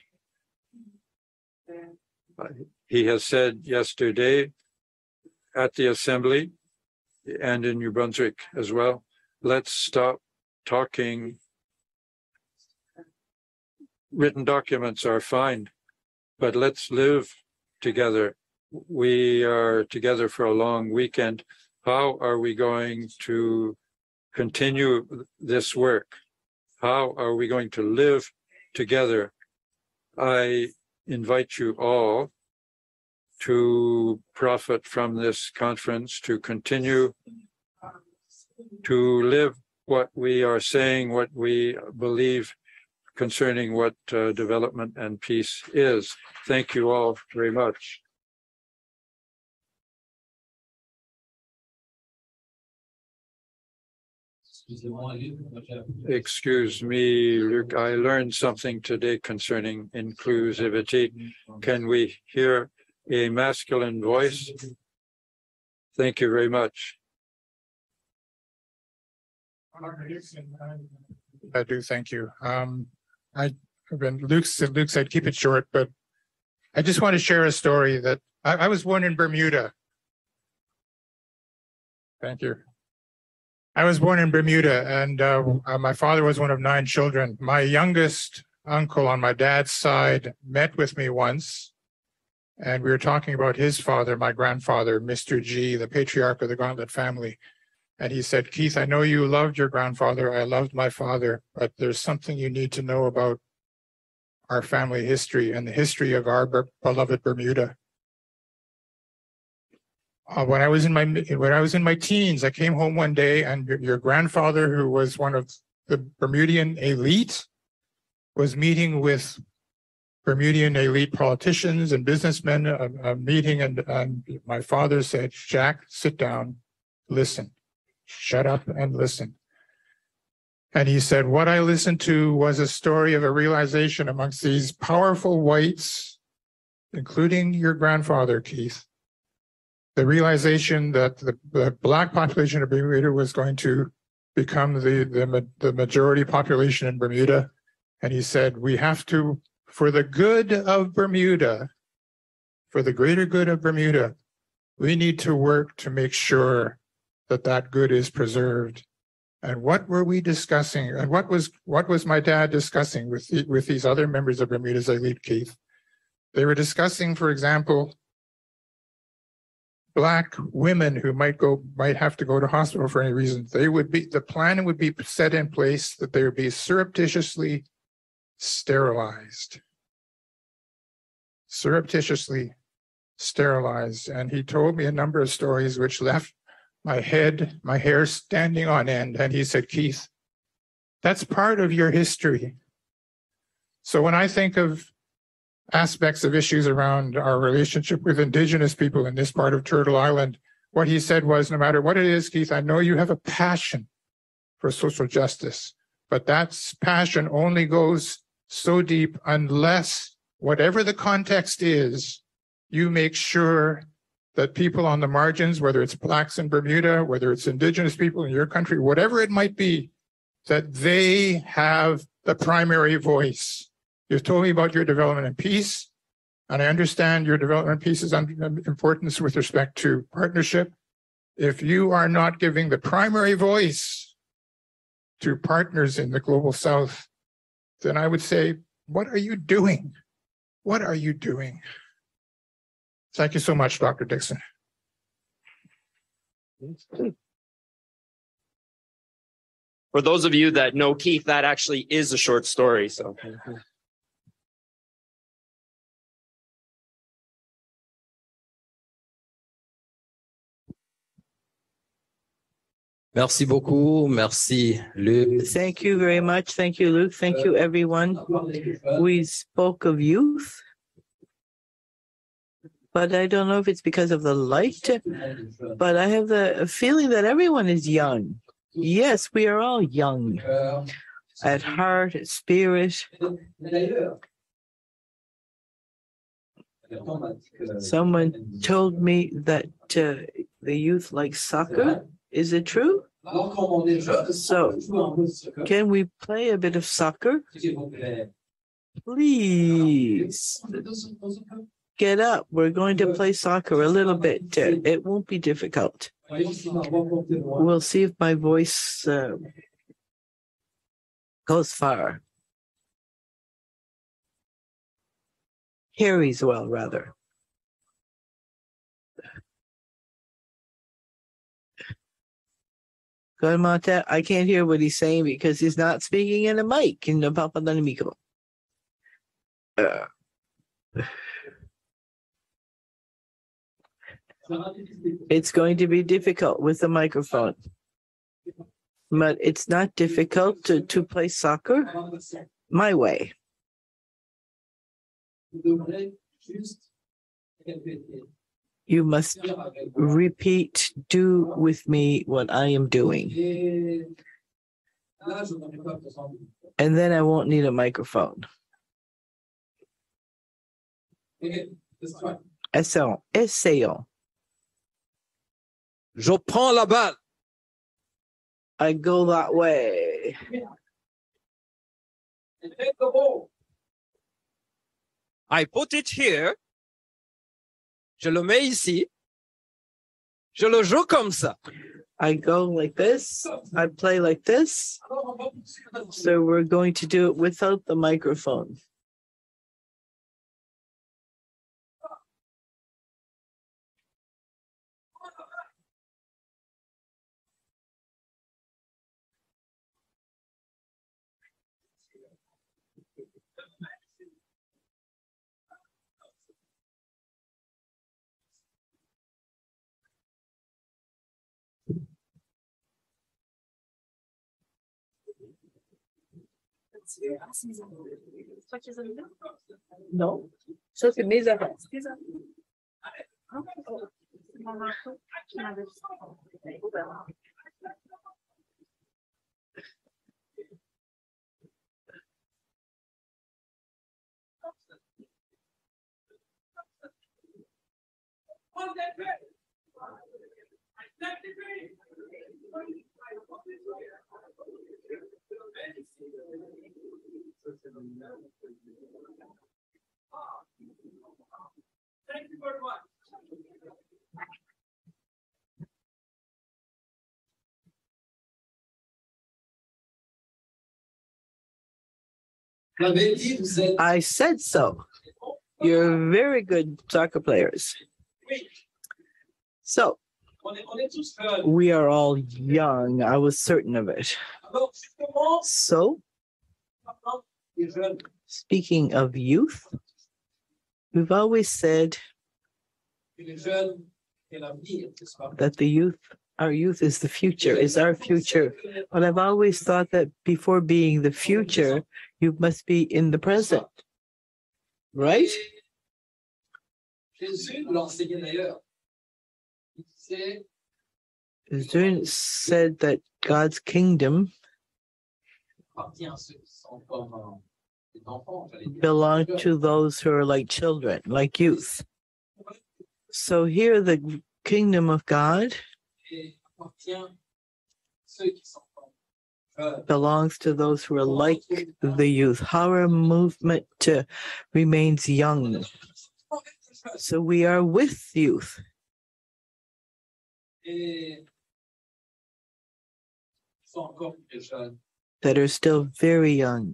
He has said yesterday at the assembly and in New Brunswick as well, let's stop talking. Written documents are fine, but let's live together. We are together for a long weekend. How are we going to continue this work? How are we going to live together? I invite you all to profit from this conference, to continue to live what we are saying, what we believe concerning what uh, development and peace is. Thank you all very much. Excuse me, Luc, I learned something today concerning inclusivity. Can we hear a masculine voice? Thank you very much. I do, thank you. Um, I have been, Luke said, Luke said, keep it short, but I just want to share a story that I, I was born in Bermuda. Thank you. I was born in Bermuda, and uh, uh, my father was one of nine children. My youngest uncle on my dad's side met with me once, and we were talking about his father, my grandfather, Mister G, the patriarch of the Gauntlet family. And he said, Keith, I know you loved your grandfather. I loved my father, but there's something you need to know about our family history and the history of our beloved Bermuda. Uh, when I was in my when I was in my teens, I came home one day, and your, your grandfather, who was one of the Bermudian elite, was meeting with Bermudian elite politicians and businessmen. A, a meeting, and, and my father said, "Jack, sit down, listen, shut up, and listen." And he said, "What I listened to was a story of a realization amongst these powerful whites, including your grandfather, Keith." The realization that the, the Black population of Bermuda was going to become the, the, the majority population in Bermuda. And he said, we have to, for the good of Bermuda, for the greater good of Bermuda, we need to work to make sure that that good is preserved. And what were we discussing? And what was what was my dad discussing with, the, with these other members of Bermuda's elite, Keith? They were discussing, for example, Black women who might go might have to go to hospital for any reason. They would be the plan would be set in place that they would be surreptitiously sterilized. Surreptitiously sterilized. And he told me a number of stories which left my head, my hair standing on end. And he said, Keith, that's part of your history. So when I think of aspects of issues around our relationship with Indigenous people in this part of Turtle Island, what he said was, no matter what it is, Keith, I know you have a passion for social justice, but that passion only goes so deep unless, whatever the context is, you make sure that people on the margins, whether it's Blacks in Bermuda, whether it's Indigenous people in your country, whatever it might be, that they have the primary voice. You've told me about your development and peace, and I understand your development piece's importance with respect to partnership. If you are not giving the primary voice to partners in the Global South, then I would say, what are you doing? What are you doing? Thank you so much, Doctor Dixon. Well, For those of you that know Keith, that actually is a short story. So. Merci beaucoup. Merci, Luc. Thank you very much. Thank you, Luke. Thank you, everyone. We spoke of youth, but I don't know if it's because of the light, but I have the feeling that everyone is young. Yes, we are all young at heart, at spirit. Someone told me that uh, the youth like soccer. Is it true? So, can we play a bit of soccer? Please. Get up. We're going to play soccer a little bit. Uh, it won't be difficult. We'll see if my voice uh, goes far. Carries well, rather. Comment, I can't hear what he's saying because he's not speaking in a mic. In the Papa Danimico. Uh. It's going to be difficult with the microphone, but it's not difficult to, to play soccer my way. You must repeat, do with me what I am doing. And then I won't need a microphone. Essayons. Essayons. Je prends la balle. I go that way. I put it here. Je le mets ici. Je le joue comme ça. I go like this. I play like this. So we're going to do it without the microphone. Non, ça c'est mes affaires. Thank you very much. I said so. You're very good soccer players. So, we are all young. I was certain of it. So, speaking of youth, we've always said that the youth, our youth is the future, is our future. But I've always thought that before being the future, you must be in the present. Right? Jesus said that God's kingdom belong to those who are like children, like youth. So here the kingdom of God belongs to those who are like the youth. Our movement uh, remains young. So we are with youth. That are still very young.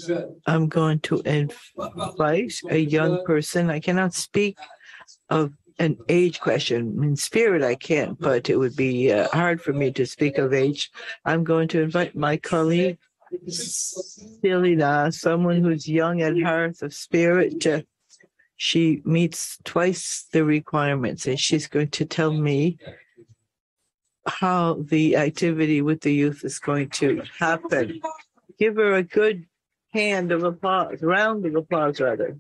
I'm going to invite a young person. I cannot speak of an age question. In spirit, I can't, but it would be uh, hard for me to speak of age. I'm going to invite my colleague, Selena, someone who's young at heart of spirit. Uh, she meets twice the requirements, and she's going to tell me how the activity with the youth is going to happen. Give her a good hand of applause, round of applause, rather.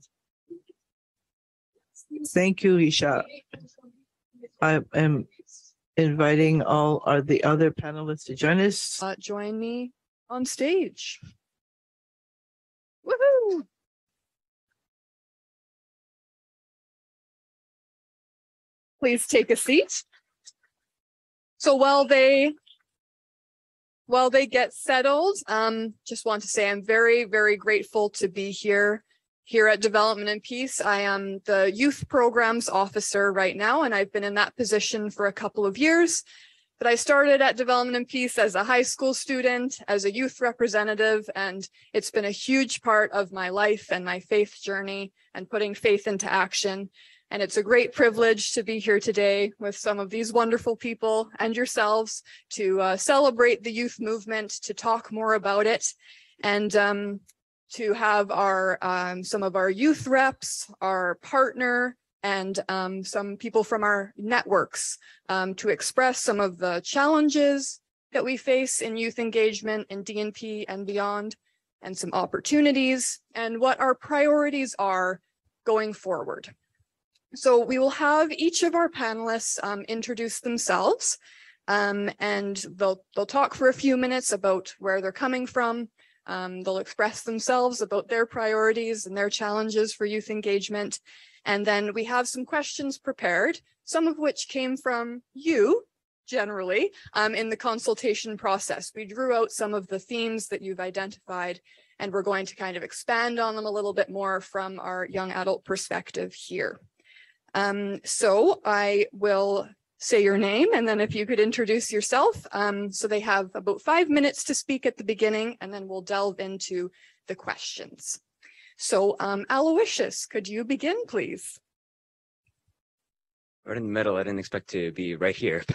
Thank you, Risha. I am inviting all are the other panelists to join us. Uh, join me on stage. Woohoo! Please take a seat. So while they while they get settled, um, just want to say I'm very, very grateful to be here. Here at Development and Peace, I am the Youth Programs Officer right now, and I've been in that position for a couple of years. But I started at Development and Peace as a high school student, as a youth representative, and it's been a huge part of my life and my faith journey and putting faith into action. And it's a great privilege to be here today with some of these wonderful people and yourselves to uh, celebrate the youth movement, to talk more about it, and um, to have our um, some of our youth reps, our partner, and um, some people from our networks um, to express some of the challenges that we face in youth engagement in D and P and beyond, and some opportunities, and what our priorities are going forward. So we will have each of our panelists um, introduce themselves, um, and they'll, they'll talk for a few minutes about where they're coming from. Um, they'll express themselves about their priorities and their challenges for youth engagement. And then we have some questions prepared, some of which came from you, generally, um, in the consultation process. We drew out some of the themes that you've identified, and we're going to kind of expand on them a little bit more from our young adult perspective here. Um, so I will say your name, and then if you could introduce yourself. Um, so they have about five minutes to speak at the beginning, and then we'll delve into the questions. So um, Aloysius, could you begin, please? Right in the middle. I didn't expect to be right here.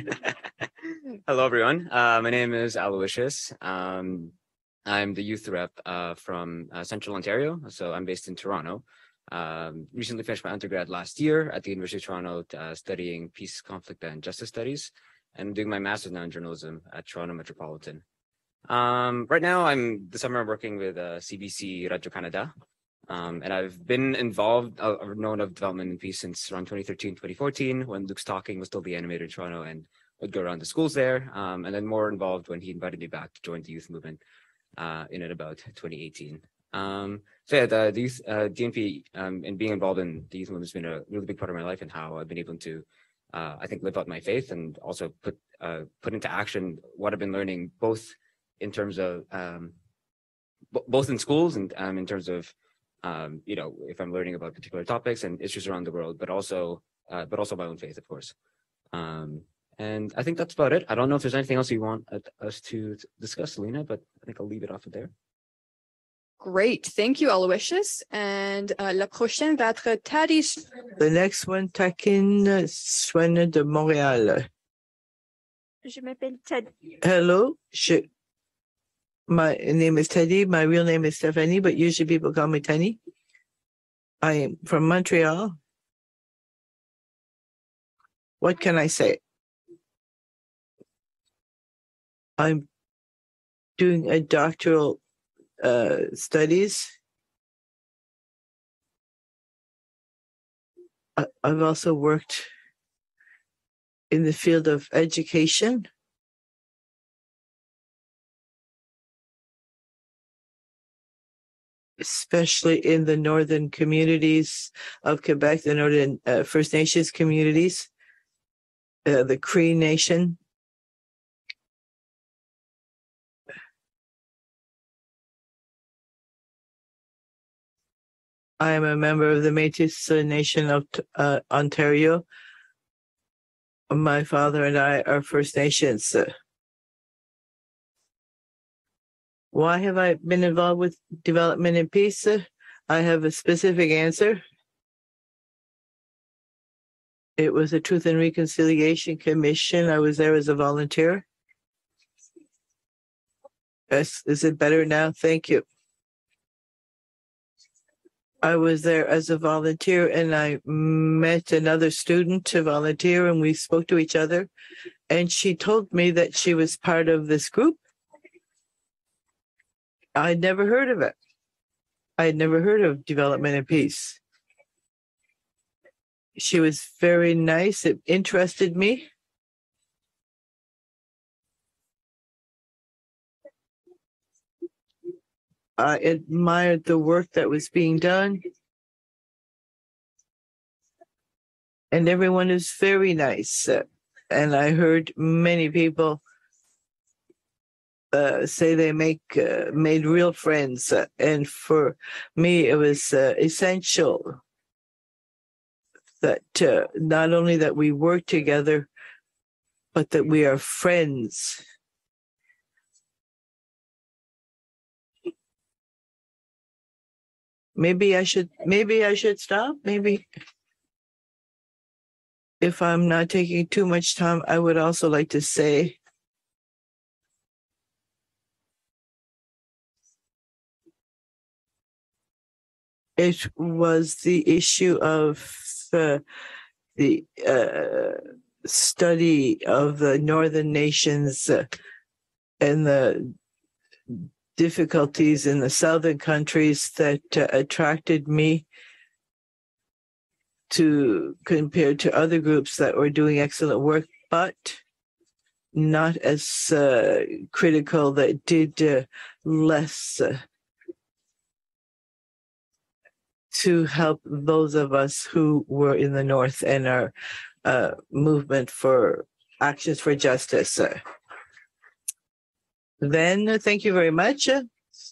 Hello, everyone. Uh, my name is Aloysius. Um, I'm the youth rep uh, from uh, Central Ontario. So I'm based in Toronto. Um, recently finished my undergrad last year at the University of Toronto, uh, studying peace, conflict, and justice studies, and I'm doing my master's now in journalism at Toronto Metropolitan. Um, right now, I'm this summer I'm working with uh, C B C Radio Canada, um, and I've been involved, uh, known of Development and Peace since around twenty thirteen, twenty fourteen, when Luke's Talking was still the animator in Toronto, and would go around the schools there, um, and then more involved when he invited me back to join the youth movement uh, in at about twenty eighteen. Um, so yeah, the, the youth, uh, D and P, um, and being involved in the youth movement has been a really big part of my life, and how I've been able to, uh, I think, live out my faith and also put, uh, put into action what I've been learning, both in terms of, um, b both in schools and, um, in terms of, um, you know, if I'm learning about particular topics and issues around the world, but also, uh, but also my own faith, of course. Um, and I think that's about it. I don't know if there's anything else you want us to discuss, Selena, but I think I'll leave it off of there. Great. Thank you, Aloysius. And uh, la prochaine va être Tadi. The next one, Takin Swen de Montréal. Je m'appelle Tad. Hello. Je, my name is Teddy. My real name is Stephanie, but usually people call me Tenny. I am from Montreal. What can I say? I'm doing a doctoral Uh, studies. I, I've also worked in the field of education. Especially in the northern communities of Quebec, the northern uh, First Nations communities, uh, the Cree Nation. I am a member of the Métis Nation of uh, Ontario. My father and I are First Nations. Why have I been involved with Development and Peace? I have a specific answer. It was a Truth and Reconciliation Commission. I was there as a volunteer. Is, is it better now? Thank you. I was there as a volunteer and I met another student to volunteer and we spoke to each other. And she told me that she was part of this group. I'd never heard of it. I'd never heard of Development and Peace. She was very nice. It interested me. I admired the work that was being done. And everyone is very nice. Uh, and I heard many people uh, say they make uh, made real friends. Uh, and for me, it was uh, essential that uh, not only that we work together, but that we are friends. Maybe I should, maybe I should stop. Maybe if I'm not taking too much time, I would also like to say it was the issue of uh, the uh, study of the northern nations uh, and the difficulties in the southern countries that uh, attracted me to compared to other groups that were doing excellent work, but not as uh, critical, that did uh, less uh, to help those of us who were in the North and our uh, movement for actions for justice. Uh, Then, uh, thank you very much. Uh,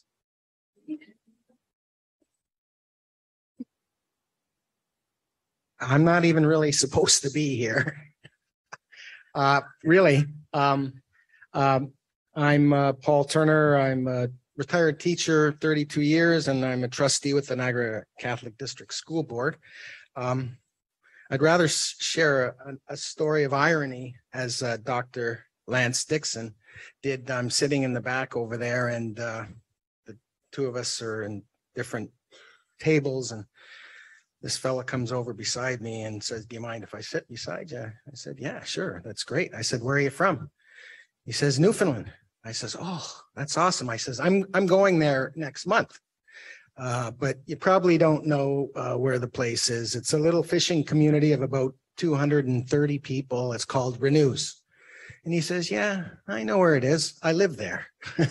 I'm not even really supposed to be here. uh, really, um, um, I'm uh, Paul Turner. I'm a retired teacher, thirty-two years, and I'm a trustee with the Niagara Catholic District School Board. Um, I'd rather share a, a story of irony as uh, Doctor Lance Dixon did. I'm sitting in the back over there, and uh, the two of us are in different tables, and this fella comes over beside me and says, "Do you mind if I sit beside you?" I said, "Yeah, sure. That's great." I said, "Where are you from?" He says, "Newfoundland." I says, "Oh, that's awesome." I says, I'm I'm going there next month. Uh, but you probably don't know uh, where the place is. It's a little fishing community of about two hundred thirty people. It's called Renews. And he says, "Yeah, I know where it is. I live there."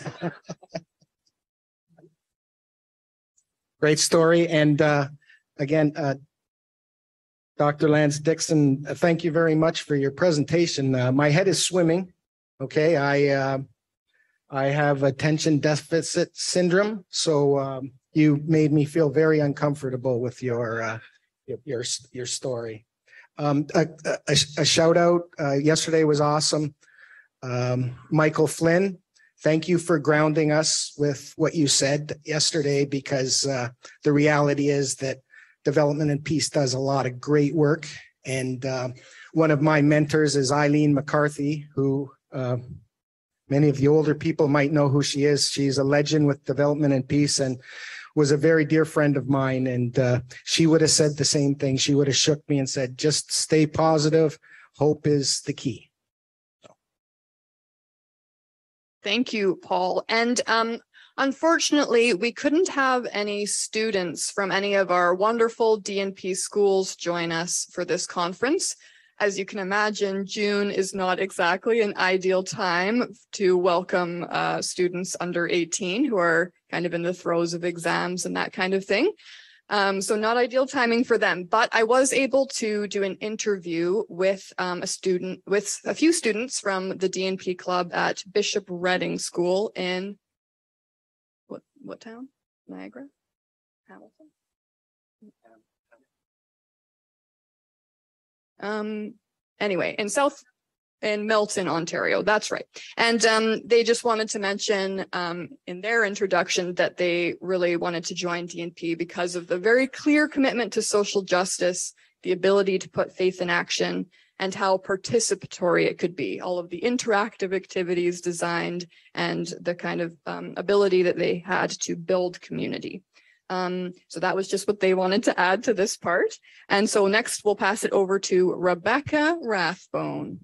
Great story. And uh, again, uh, Doctor Lance Dixon, uh, thank you very much for your presentation. Uh, my head is swimming. Okay, I uh, I have attention deficit syndrome, so um, you made me feel very uncomfortable with your uh, your your story. Um, a, a, a shout out. Uh, yesterday was awesome. Um, Michael Flynn, thank you for grounding us with what you said yesterday, because uh, the reality is that Development and Peace does a lot of great work. And uh, one of my mentors is Eileen McCarthy, who uh, many of the older people might know who she is. She's a legend with Development and Peace and was a very dear friend of mine. And uh, she would have said the same thing. She would have shook me and said, "Just stay positive. Hope is the key." Thank you, Paul. And um, unfortunately, we couldn't have any students from any of our wonderful D N P schools join us for this conference. As you can imagine, June is not exactly an ideal time to welcome uh, students under eighteen who are kind of in the throes of exams and that kind of thing. Um, so not ideal timing for them, but I was able to do an interview with um, a student, with a few students from the D N P club at Bishop Redding School in what, what town? Niagara? Hamilton? Um, anyway, in South, in Milton, Ontario, that's right. And um, they just wanted to mention um, in their introduction that they really wanted to join D N P because of the very clear commitment to social justice the ability to put faith in action, and how participatory it could be, all of the interactive activities designed and the kind of um, ability that they had to build community. Um, so that was just what they wanted to add to this part. And so next we'll pass it over to Rebecca Rathbone.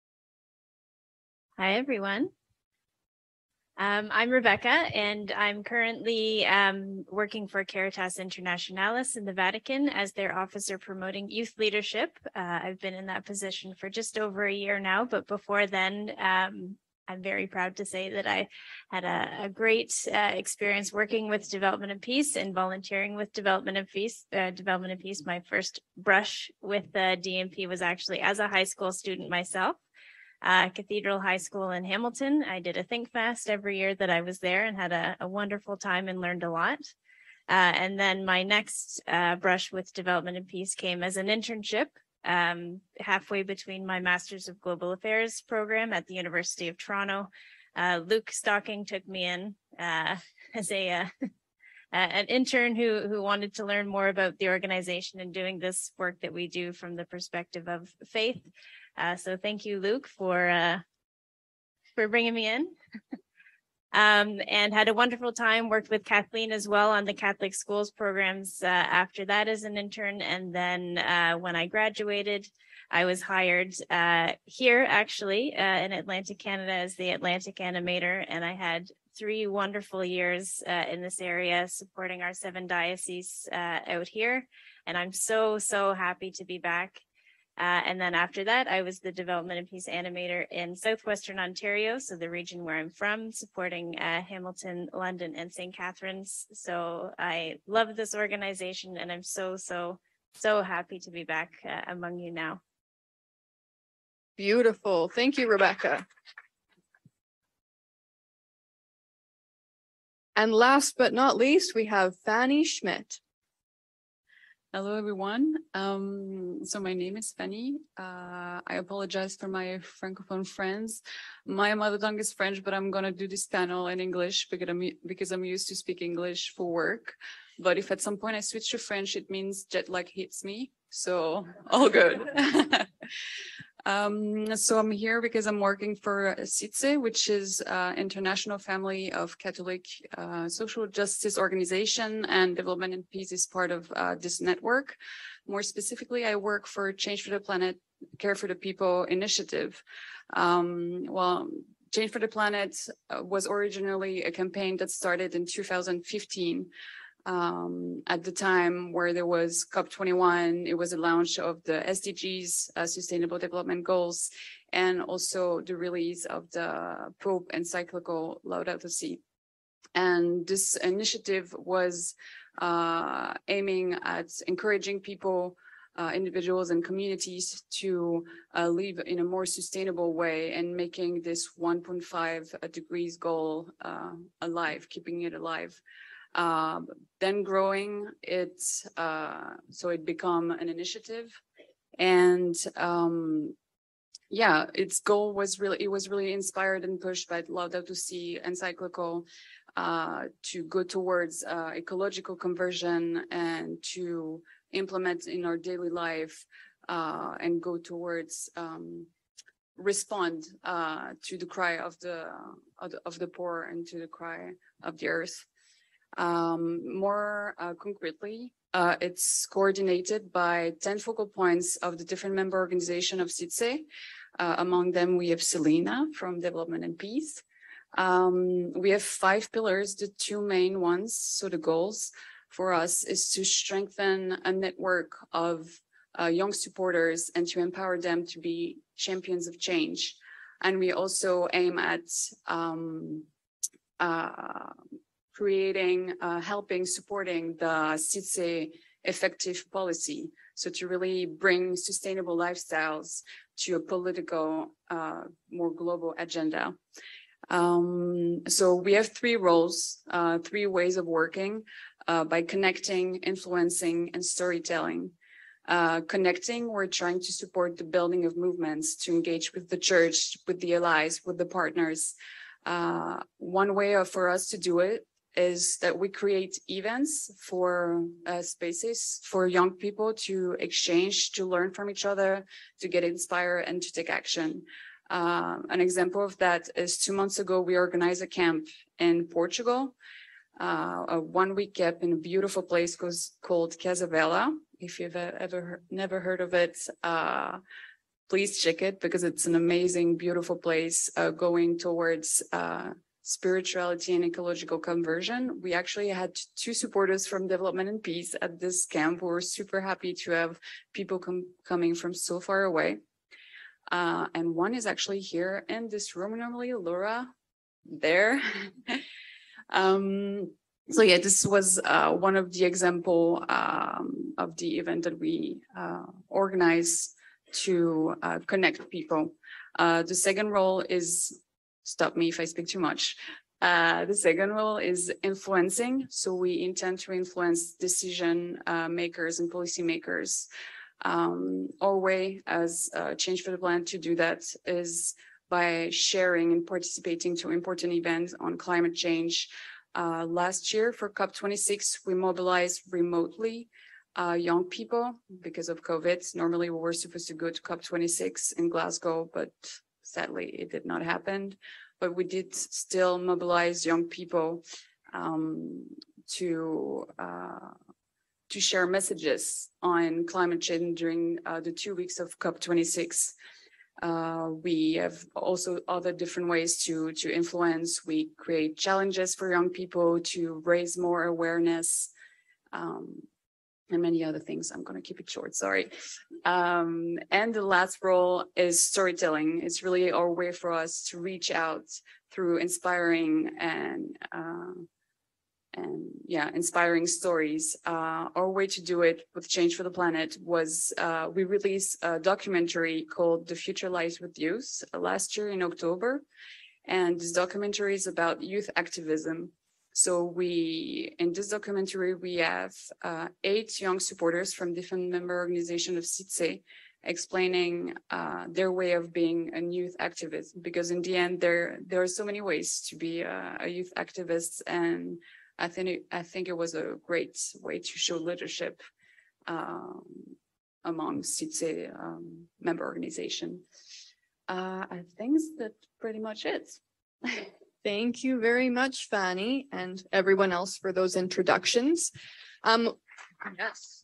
Hi, everyone. Um, I'm Rebecca, and I'm currently um, working for Caritas Internationalis in the Vatican as their officer promoting youth leadership. Uh, I've been in that position for just over a year now, but before then, um, I'm very proud to say that I had a, a great uh, experience working with Development and Peace and volunteering with Development and Peace. Uh, Development and Peace, my first brush with uh, D and P was actually as a high school student myself. Uh, Cathedral High School in Hamilton. I did a Think Fest every year that I was there and had a, a wonderful time and learned a lot. Uh, and then my next uh, brush with Development and Peace came as an internship um, halfway between my Masters of Global Affairs program at the University of Toronto. Uh, Luke Stocking took me in uh, as a uh, an intern who who wanted to learn more about the organization and doing this work that we do from the perspective of faith. Uh, so thank you, Luke, for uh, for bringing me in. um, and had a wonderful time, worked with Kathleen as well on the Catholic schools programs uh, after that as an intern. And then uh, when I graduated, I was hired uh, here actually uh, in Atlantic Canada as the Atlantic Animator. And I had three wonderful years uh, in this area supporting our seven dioceses uh, out here. And I'm so, so happy to be back. Uh, and then after that, I was the Development and Peace Animator in Southwestern Ontario, so the region where I'm from, supporting uh, Hamilton, London, and Saint Catharines. So I love this organization, and I'm so, so, so happy to be back uh, among you now. Beautiful. Thank you, Rebecca. And last but not least, we have Fanny Schmidt. Hello, everyone. Um, so my name is Fanny. Uh, I apologize for my Francophone friends. My mother tongue is French, but I'm going to do this panel in English because I'm, because I'm used to speak English for work. But if at some point I switch to French, it means jet lag hits me. So all good. Um, so I'm here because I'm working for C I T S E, which is uh, International Family of Catholic uh, Social Justice Organization, and Development and Peace is part of uh, this network. More specifically, I work for Change for the Planet, Care for the People initiative. Um, well, Change for the Planet uh, was originally a campaign that started in two thousand fifteen. Um, at the time where there was COP twenty-one, it was a launch of the S D Gs, uh, Sustainable Development Goals, and also the release of the Pope encyclical Laudato Si. And this initiative was uh, aiming at encouraging people, uh, individuals and communities to uh, live in a more sustainable way and making this one point five degrees goal uh, alive, keeping it alive. Uh, then growing it, uh, so it became an initiative, and um, yeah, its goal was really, it was really inspired and pushed by Laudato Si encyclical uh, to go towards uh, ecological conversion and to implement in our daily life uh, and go towards um, respond uh, to the cry of the, of the of the poor and to the cry of the earth. Um, more uh, concretely, uh, it's coordinated by ten focal points of the different member organization of C I T S E. Uh, among them, we have Selena from Development and Peace. Um, we have five pillars, the two main ones. So the goals for us is to strengthen a network of uh, young supporters and to empower them to be champions of change. And we also aim at um, uh, creating, uh, helping, supporting the C I T S E effective policy. So to really bring sustainable lifestyles to a political, uh, more global agenda. Um, so we have three roles, uh, three ways of working uh, by connecting, influencing, and storytelling. Uh, connecting, we're trying to support the building of movements to engage with the church, with the allies, with the partners. Uh, one way of, for us to do it is that we create events for uh, spaces for young people to exchange, to learn from each other, to get inspired and to take action. Uh, an example of that is two months ago, we organized a camp in Portugal, uh, a one week camp in a beautiful place called, called Casabella. If you've ever heard, never heard of it, uh, please check it because it's an amazing, beautiful place uh, going towards uh, spirituality and ecological conversion. We actually had two supporters from Development and Peace at this camp. We were super happy to have people com coming from so far away. Uh, and one is actually here in this room normally, Laura, there. um, so yeah, this was uh, one of the example um, of the event that we uh, organized to uh, connect people. Uh, the second role is, stop me if I speak too much. Uh, the second role is influencing. So we intend to influence decision uh, makers and policy makers. Um, our way as uh, Change for the Planet to do that is by sharing and participating to important events on climate change. Uh, last year for COP twenty-six, we mobilized remotely uh, young people because of COVID. Normally we were supposed to go to COP twenty-six in Glasgow, but sadly it did not happen. But we did still mobilize young people um, to uh, to share messages on climate change during uh, the two weeks of COP twenty-six. Uh, we have also other different ways to, to influence. We create challenges for young people to raise more awareness, um, and many other things. I'm going to keep it short, sorry. Um, and the last role is storytelling. It's really our way for us to reach out through inspiring and uh, and yeah, inspiring stories. Uh, our way to do it with Change for the Planet was uh, we released a documentary called The Future Lies with Youth last year in October. And this documentary is about youth activism. So we, in this documentary, we have uh, eight young supporters from different member organizations of C I T S E explaining uh, their way of being a youth activist, because in the end, there, there are so many ways to be a, a youth activist. And I think, it, I think it was a great way to show leadership um, among C I T S E um, member organization. Uh, I think that's pretty much it. Thank you very much, Fanny, and everyone else for those introductions. Um, yes.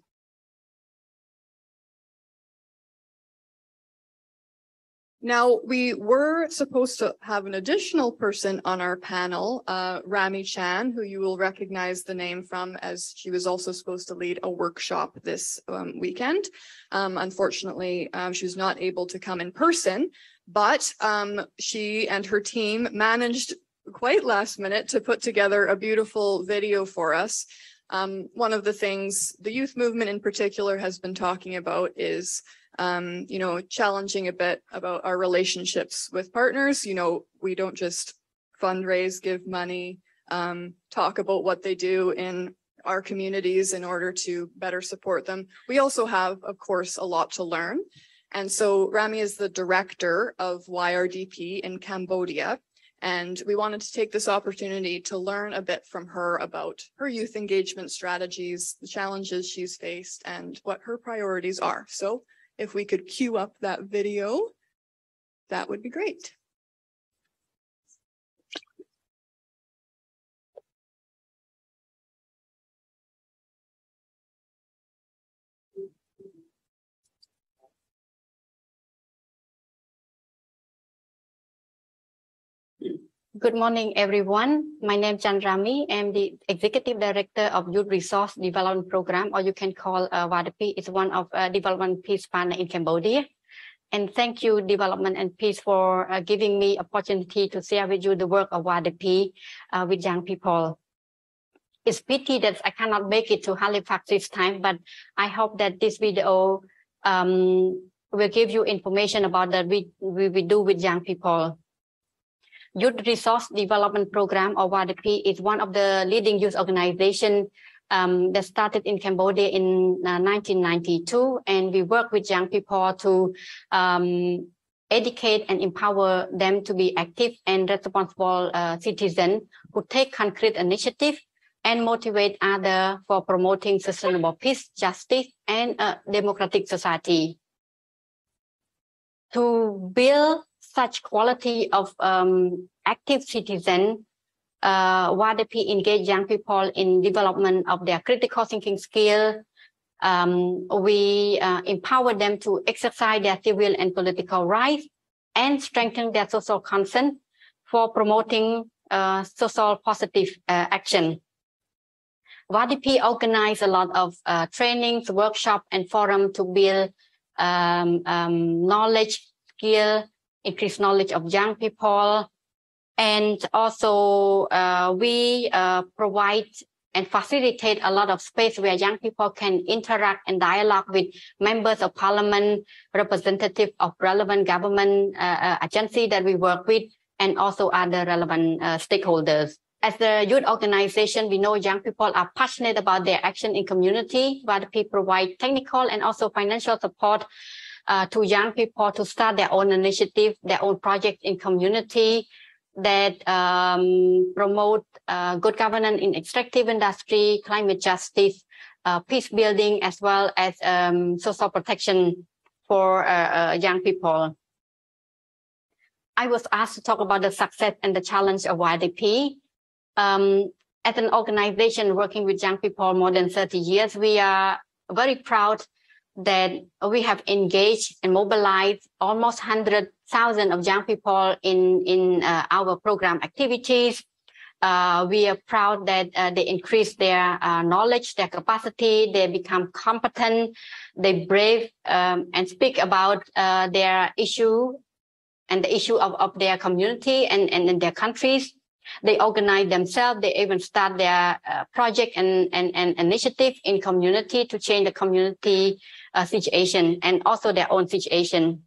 Now, we were supposed to have an additional person on our panel, uh, Rami Chan, who you will recognize the name from, as she was also supposed to lead a workshop this um, weekend. Um, unfortunately, um, she was not able to come in person, but um, she and her team managed quite last minute to put together a beautiful video for us. Um, one of the things the youth movement in particular has been talking about is um, you know, challenging a bit about our relationships with partners. You know, we don't just fundraise, give money, um, talk about what they do in our communities in order to better support them. We also have, of course, a lot to learn. And so Rami is the director of Y R D P in Cambodia. And we wanted to take this opportunity to learn a bit from her about her youth engagement strategies, the challenges she's faced, and what her priorities are. So if we could queue up that video, that would be great. Good morning, everyone. My name is Chandrami. I'm the Executive Director of Youth Resource Development Program, or you can call uh, W A D P. It's one of uh, Development Peace Partner in Cambodia. And thank you, Development and Peace, for uh, giving me opportunity to share with you the work of W A D P uh, with young people. It's pity that I cannot make it to Halifax this time, but I hope that this video um, will give you information about that we, we, we do with young people. Youth Resource Development Program, or W A D P, is one of the leading youth organizations um, that started in Cambodia in uh, nineteen ninety-two, and we work with young people to um, educate and empower them to be active and responsible uh, citizens who take concrete initiative and motivate others for promoting sustainable peace, justice, and a democratic society. To build such quality of um, active citizen, uh, Y D P engage young people in development of their critical thinking skill. Um, we uh, empower them to exercise their civil and political rights and strengthen their social consent for promoting uh, social positive uh, action. Y D P organize a lot of uh, trainings, workshops, and forums to build um, um, knowledge, skill, increase knowledge of young people. And also uh, we uh, provide and facilitate a lot of space where young people can interact and dialogue with members of parliament, representative of relevant government uh, uh, agency that we work with, and also other relevant uh, stakeholders. As a youth organization, we know young people are passionate about their action in community, but we provide technical and also financial support uh, to young people to start their own initiative, their own project in community that um, promote uh, good governance in extractive industry, climate justice, uh, peace building, as well as um, social protection for uh, uh, young people. I was asked to talk about the success and the challenge of Y D P. Um, as an organization working with young people more than thirty years, we are very proud that we have engaged and mobilized almost one hundred thousand of young people in, in uh, our program activities. Uh, we are proud that uh, they increase their uh, knowledge, their capacity, they become competent, they brave um, and speak about uh, their issue and the issue of, of their community and, and in their countries. They organize themselves, they even start their uh, project and, and, and initiative in community to change the community uh, situation and also their own situation.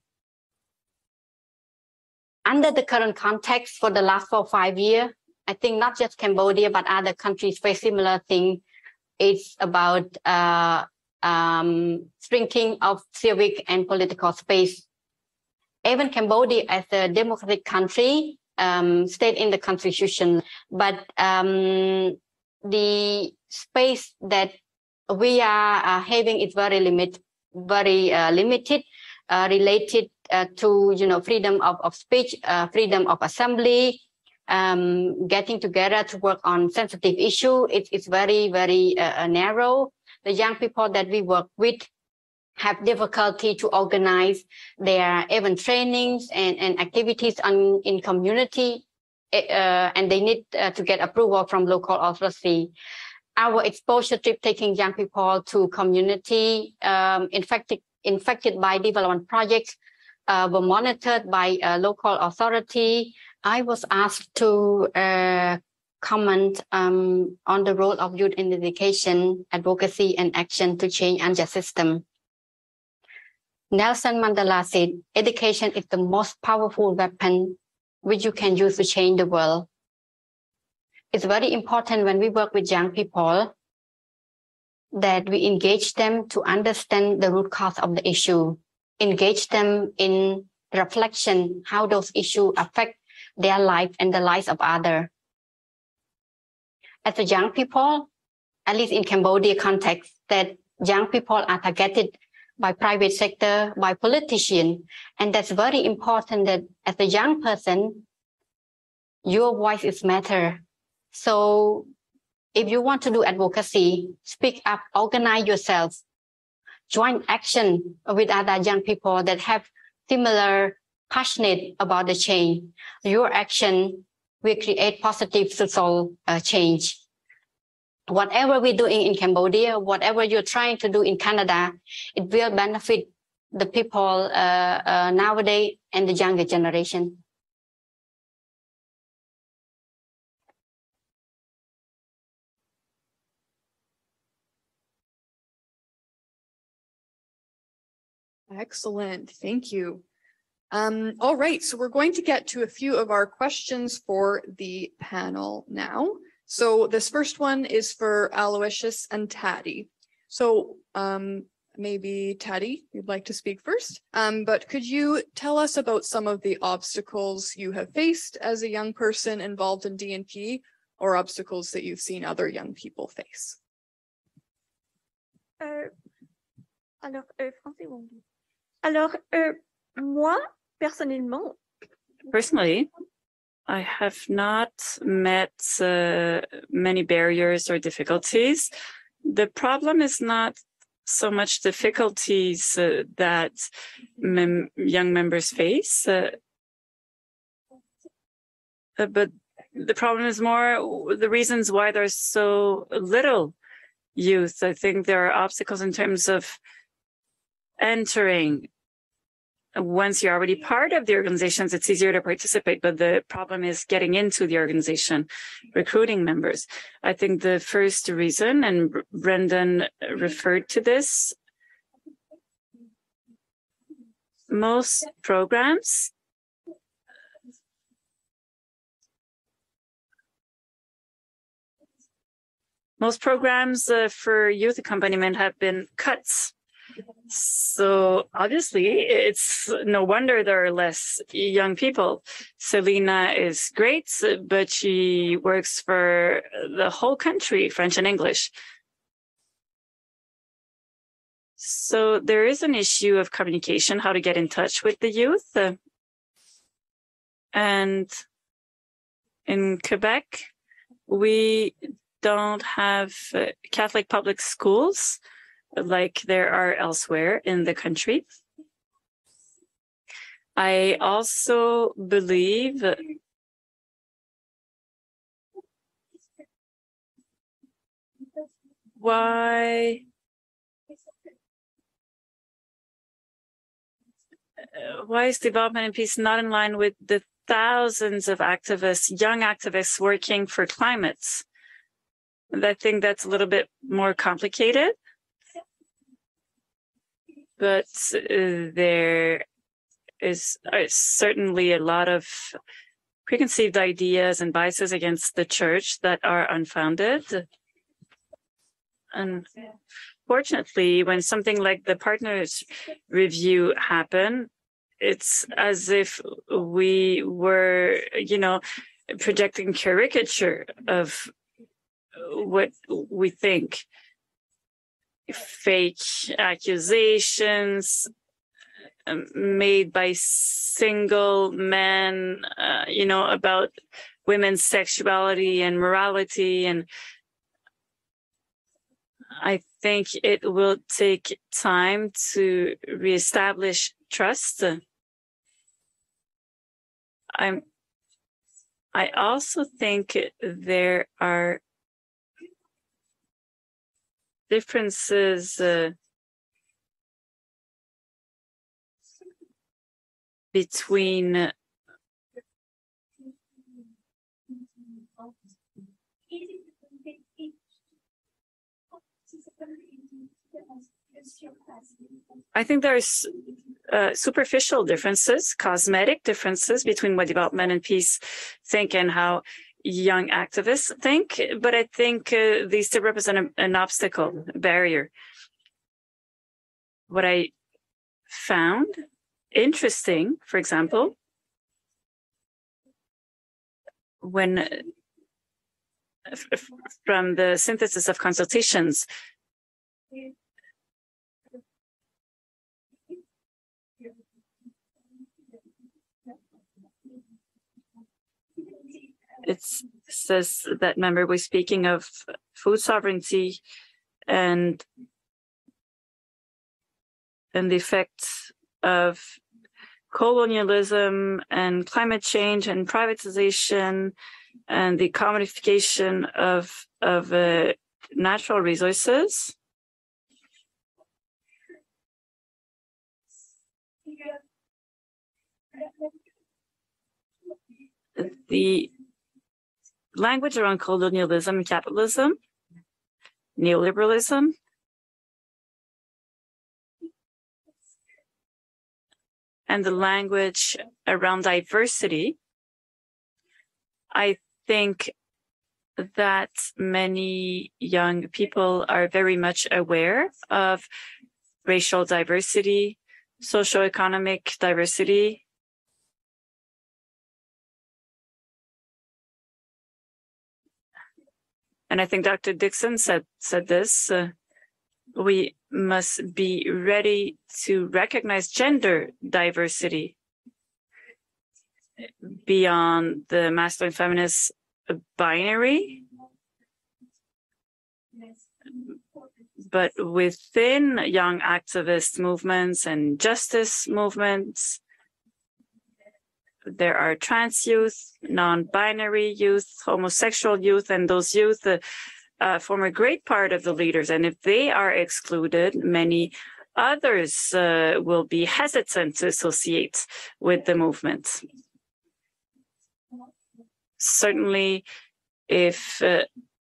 Under the current context for the last four or five years, I think not just Cambodia, but other countries face similar thing. It's about uh, um, shrinking of civic and political space. Even Cambodia as a democratic country, um, state in the constitution, but um, the space that we are uh, having is very limit, very uh, limited, uh, related uh, to you know freedom of, of speech, uh, freedom of assembly, um, getting together to work on sensitive issue. It, it's very very uh, narrow. The young people that we work with have difficulty to organize their event trainings and, and activities on, in community, uh, and they need uh, to get approval from local authority. Our exposure trip taking young people to community um, infected, infected by development projects uh, were monitored by a local authority. I was asked to uh, comment um, on the role of youth in education, advocacy, and action to change unjust system. Nelson Mandela said, education is the most powerful weapon which you can use to change the world. It's very important when we work with young people that we engage them to understand the root cause of the issue, engage them in reflection, how those issues affect their life and the lives of others. As a young people, at least in Cambodia context, that young people are targeted by private sector, by politicians. And that's very important that as a young person, your voice is matter. So if you want to do advocacy, speak up, organize yourself, join action with other young people that have similar passionate about the change. Your action will create positive social uh, change. Whatever we're doing in Cambodia, whatever you're trying to do in Canada, it will benefit the people uh, uh, nowadays and the younger generation. Excellent, thank you. Um, all right, so we're going to get to a few of our questions for the panel now. So this first one is for Aloysius and Taddy. So um, maybe Taddy, you'd like to speak first. Um, but could you tell us about some of the obstacles you have faced as a young person involved in D N P, or obstacles that you've seen other young people face? Euh, alors, euh, français ou anglais? Alors, euh, moi, personnellement, Personally, I have not met uh, many barriers or difficulties. The problem is not so much difficulties uh, that mem young members face, uh, uh, but the problem is more the reasons why there's so little youth. I think there are obstacles in terms of entering. Once you're already part of the organizations, it's easier to participate, but the problem is getting into the organization, recruiting members. I think the first reason, and Brendan referred to this, most programs most programs uh, for youth accompaniment have been cut. So obviously, it's no wonder there are less young people. Selena is great, but she works for the whole country, French and English. So there is an issue of communication, how to get in touch with the youth. And in Quebec, we don't have uh, Catholic public schools like there are elsewhere in the country. I also believe why why is development and peace not in line with the thousands of activists, young activists working for climates? I think that's a little bit more complicated. But uh, there is uh, certainly a lot of preconceived ideas and biases against the church that are unfounded. Unfortunately, when something like the Partners Review happened, it's as if we were, you know, projecting caricature of what we think. Fake accusations um, made by single men, uh, you know, about women's sexuality and morality. And I think it will take time to reestablish trust. I'm, I also think there are differences uh, between uh, I think there's uh, superficial differences, cosmetic differences between what development and peace think and how young activists think, but I think uh, these still represent a, an obstacle, a barrier. What I found interesting, for example, when uh, f from the synthesis of consultations, it says that, remember, we're speaking of food sovereignty and and the effects of colonialism and climate change and privatization and the commodification of of uh, natural resources. The language around colonialism, capitalism, neoliberalism, and the language around diversity, I think that many young people are very much aware of racial diversity, socioeconomic diversity. And I think Doctor Dixon said said this. Uh, we must be ready to recognize gender diversity beyond the masculine feminist binary, but within young activist movements and justice movements. There are trans youth, non-binary youth, homosexual youth, and those youth uh, uh, form a great part of the leaders. And if they are excluded, many others uh, will be hesitant to associate with the movement. Certainly, if uh,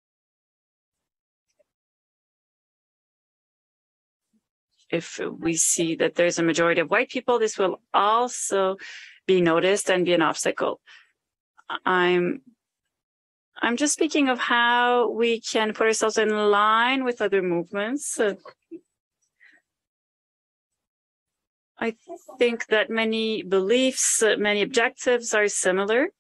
if we see that there's a majority of white people, this will also be noticed and be an obstacle. I'm I'm just speaking of how we can put ourselves in line with other movements. Uh, I think that many beliefs, uh, many objectives are similar.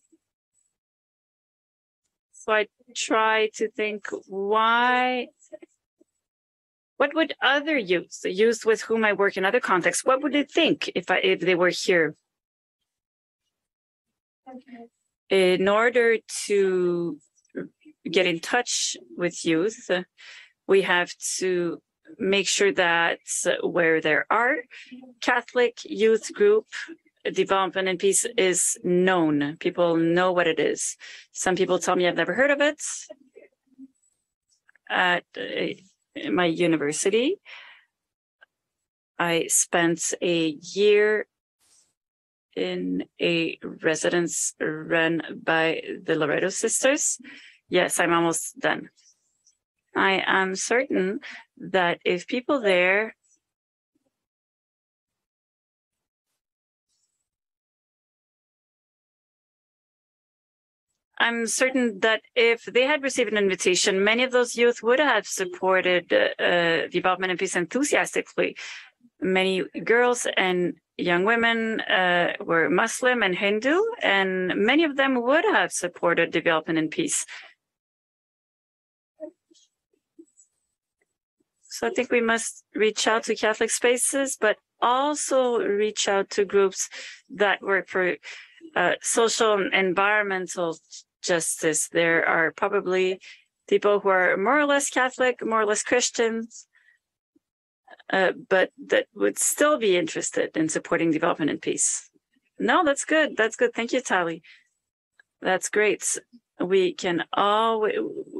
So I try to think why, what would other youth, the youth with whom I work in other contexts, what would they think if I if they were here? In order to get in touch with youth, uh, we have to make sure that uh, where there are Catholic youth group, development and peace is known. People know what it is. Some people tell me I've never heard of it. At uh, my university, I spent a year in a residence run by the Loreto sisters. Yes, I'm almost done. I am certain that if people there I'm certain that if they had received an invitation, many of those youth would have supported uh, uh, development and peace enthusiastically. Many girls and young women uh, were Muslim and Hindu, and many of them would have supported development and peace. So I think we must reach out to Catholic spaces, but also reach out to groups that work for uh, social and environmental justice. There are probably people who are more or less Catholic, more or less Christians, uh, but that would still be interested in supporting development and peace. No, that's good. That's good. Thank you, Tali. That's great. We can always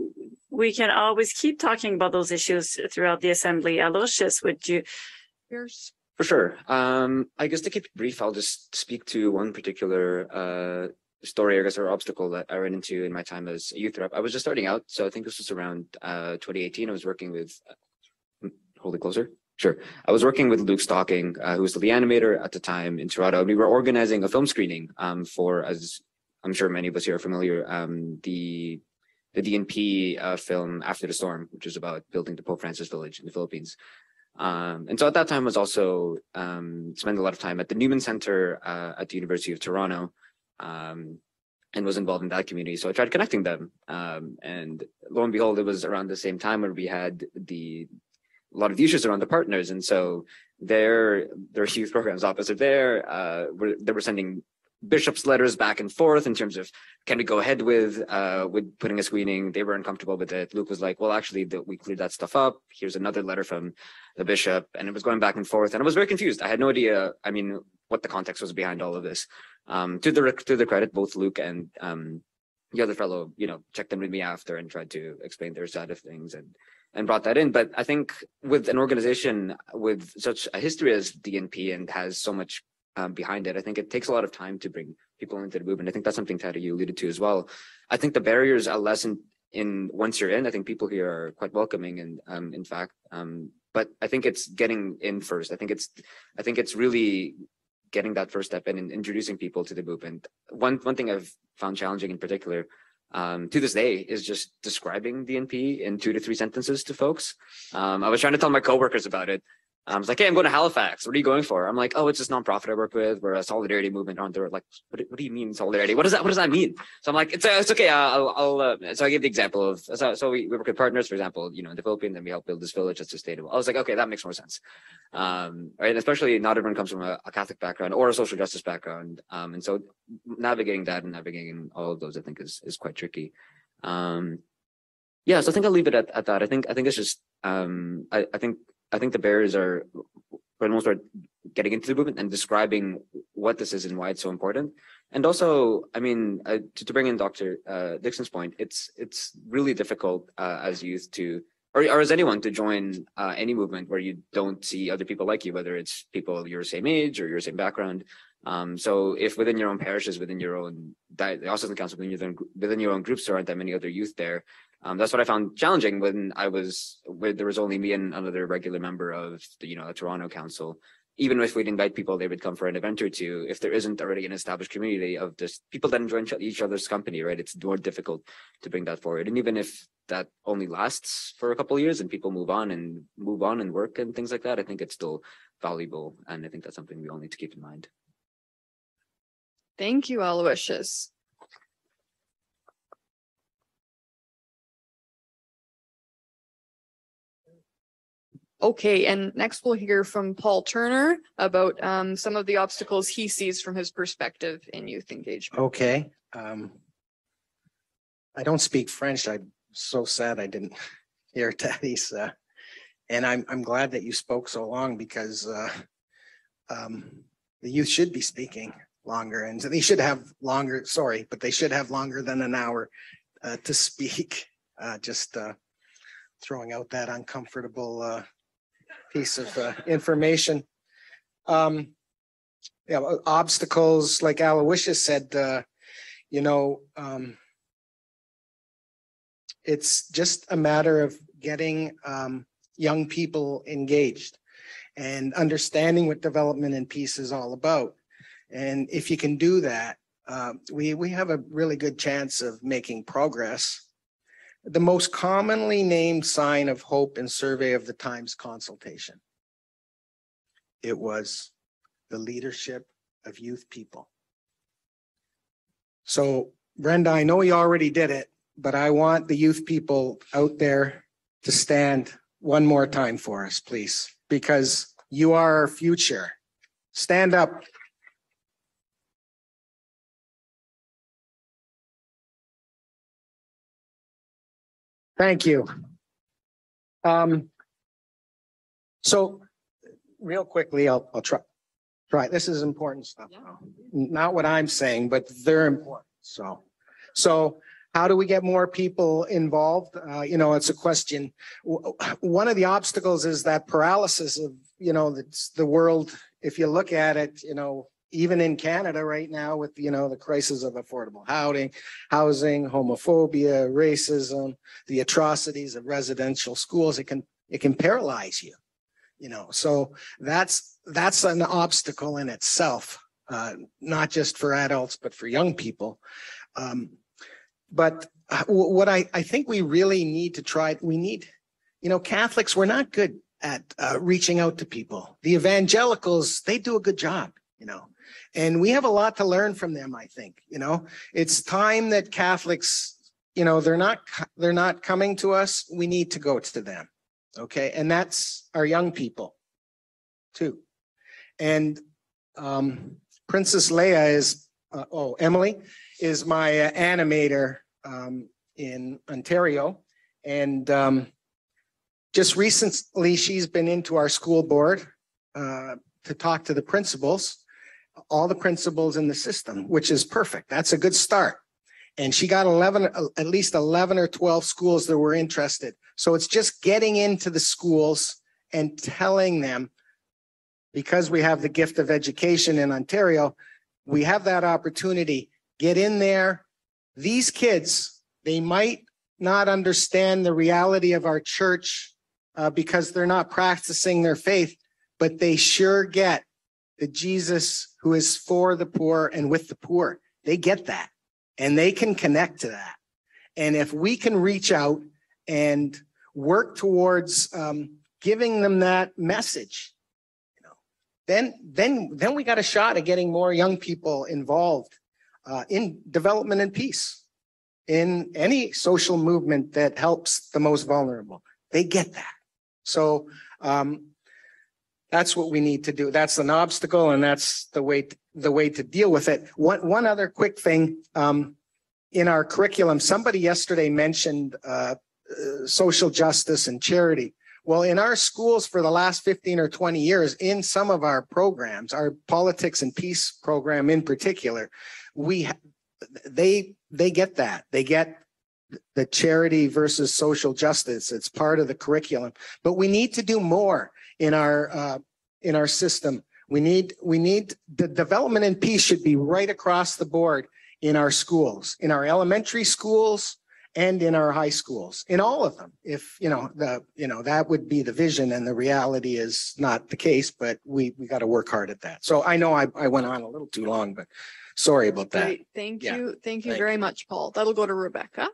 we can always keep talking about those issues throughout the assembly. Aloysius, would you? Here's For sure. Um, I guess to keep it brief, I'll just speak to one particular uh, story, I guess, or obstacle that I ran into in my time as a youth rep. I was just starting out, so I think this was around uh, twenty eighteen. I was working with, uh, hold it closer. Sure. I was working with Luke Stocking, uh, who was the animator at the time in Toronto. We were organizing a film screening um, for, as I'm sure many of us here are familiar, um, the the D N P uh, film After the Storm, which is about building the Pope Francis Village in the Philippines. Um, and so at that time was also um, spent a lot of time at the Newman Center uh, at the University of Toronto, um, and was involved in that community. So I tried connecting them. Um, and lo and behold, it was around the same time where we had the a lot of issues around the partners. And so their their youth programs office are there. Uh, were, they were sending bishops' letters back and forth in terms of, can we go ahead with uh, with putting a screening? They were uncomfortable with it. Luke was like, well, actually, the, we cleared that stuff up. Here's another letter from the bishop. And it was going back and forth. And I was very confused. I had no idea, I mean, what the context was behind all of this. Um, to the to the credit, both Luke and um, the other fellow, you know, checked in with me after and tried to explain their side of things and and brought that in. But I think with an organization with such a history as D N P and has so much um, behind it, I think it takes a lot of time to bring people into the movement. I think that's something, Tara, you alluded to as well. I think the barriers are less in, in once you're in. I think people here are quite welcoming, and um, in fact, um, but I think it's getting in first. I think it's, I think it's really getting that first step in and introducing people to the movement. One one thing I've found challenging in particular, um, to this day, is just describing D N P in two to three sentences to folks. Um, I was trying to tell my coworkers about it, I was like, hey, I'm going to Halifax. What are you going for? I'm like, oh, it's this nonprofit I work with. We're a solidarity movement. On there, like, what, do- what do you mean solidarity? What does that? What does that mean? So I'm like, it's uh, it's okay. Uh, I'll, I'll uh, so I gave the example of so, so we, we work with partners, for example, you know, in the Philippines, and we help build this village that's sustainable. I was like, okay, that makes more sense. Um, right, and especially not everyone comes from a, a Catholic background or a social justice background, um, and so navigating that and navigating all of those, I think, is is quite tricky. Um, yeah, so I think I'll leave it at, at that. I think I think it's just um, I, I think. I think the barriers are, for the most part, getting into the movement and describing what this is and why it's so important. And also, I mean, uh, to, to bring in Doctor Uh, Dixon's point, it's it's really difficult uh, as youth to, or, or as anyone, to join uh, any movement where you don't see other people like you, whether it's people your same age or your same background. Um, so if within your own parishes, within your own, the Diocesan Council, within your own, within your own groups, there aren't that many other youth there. Um, that's what I found challenging when I was, where there was only me and another regular member of the, you know, the Toronto Council. Even if we'd invite people, they would come for an event or two. If there isn't already an established community of this, people that enjoy each other's company, right? It's more difficult to bring that forward. And even if that only lasts for a couple of years and people move on and move on and work and things like that, I think it's still valuable. And I think that's something we all need to keep in mind. Thank you, Aloysius. Okay, and next we'll hear from Paul Turner about um, some of the obstacles he sees from his perspective in youth engagement. Okay. Um, I don't speak French. I'm so sad I didn't hear Taddy's. Uh, and I'm I'm glad that you spoke so long because uh, um, the youth should be speaking longer, and they should have longer. Sorry, but they should have longer than an hour uh, to speak. Uh, just uh, throwing out that uncomfortable uh, piece of uh, information. Um, yeah, obstacles, like Aloysius said, uh, you know, um, it's just a matter of getting um, young people engaged and understanding what development and peace is all about. And if you can do that, uh, we, we have a really good chance of making progress. The most commonly named sign of hope in Survey of the Times consultation, it was the leadership of youth people. So Brenda, I know you already did it, but I want the youth people out there to stand one more time for us, please, because you are our future. Stand up. Thank you. Um, so real quickly, I'll, I'll try, try. This is important stuff. Yeah. Not what I'm saying, but they're important. So, so how do we get more people involved? Uh, you know, it's a question. One of the obstacles is that paralysis of, you know, the, the world. If you look at it, you know, even in Canada right now with, you know, the crisis of affordable housing, housing, homophobia, racism, the atrocities of residential schools, it can, it can paralyze you, you know, so that's, that's an obstacle in itself, uh, not just for adults, but for young people. Um, but what I, I think we really need to try, we need, you know, Catholics, we're not good at uh, reaching out to people. The evangelicals, they do a good job, you know. And we have a lot to learn from them, I think. You know, it's time that Catholics, you know, they're not they're not coming to us. We need to go to them. Okay. And that's our young people too. And um, Princess Leia is, uh, oh, Emily is my uh, animator um, in Ontario. And um, just recently, she's been into our school board uh, to talk to the principals. All the principals in the system, which is perfect. That's a good start. And she got eleven, at least eleven or twelve schools that were interested. So it's just getting into the schools and telling them, because we have the gift of education in Ontario, we have that opportunity. Get in there. These kids, they might not understand the reality of our church uh, because they're not practicing their faith, but they sure get the Jesus who is for the poor and with the poor. They get that and they can connect to that. And if we can reach out and work towards um, giving them that message. You know, then then then we got a shot at getting more young people involved uh, in development and peace, in any social movement that helps the most vulnerable. They get that. So um, that's what we need to do. That's an obstacle, and that's the way to, the way to deal with it. One one other quick thing um, in our curriculum. Somebody yesterday mentioned uh, uh, social justice and charity. Well, in our schools for the last fifteen or twenty years, in some of our programs, our politics and peace program in particular, we they they get that. They get the charity versus social justice. It's part of the curriculum, but we need to do more in our uh, in our system. We need we need the development and peace should be right across the board in our schools, in our elementary schools and in our high schools, in all of them. If you know the you know that would be the vision, and the reality is not the case. But we we got to work hard at that. So I know I I went on a little too long, but sorry about that. Great. Thank Yeah. you. Thank you Thank very you. much, Paul. That'll go to Rebecca.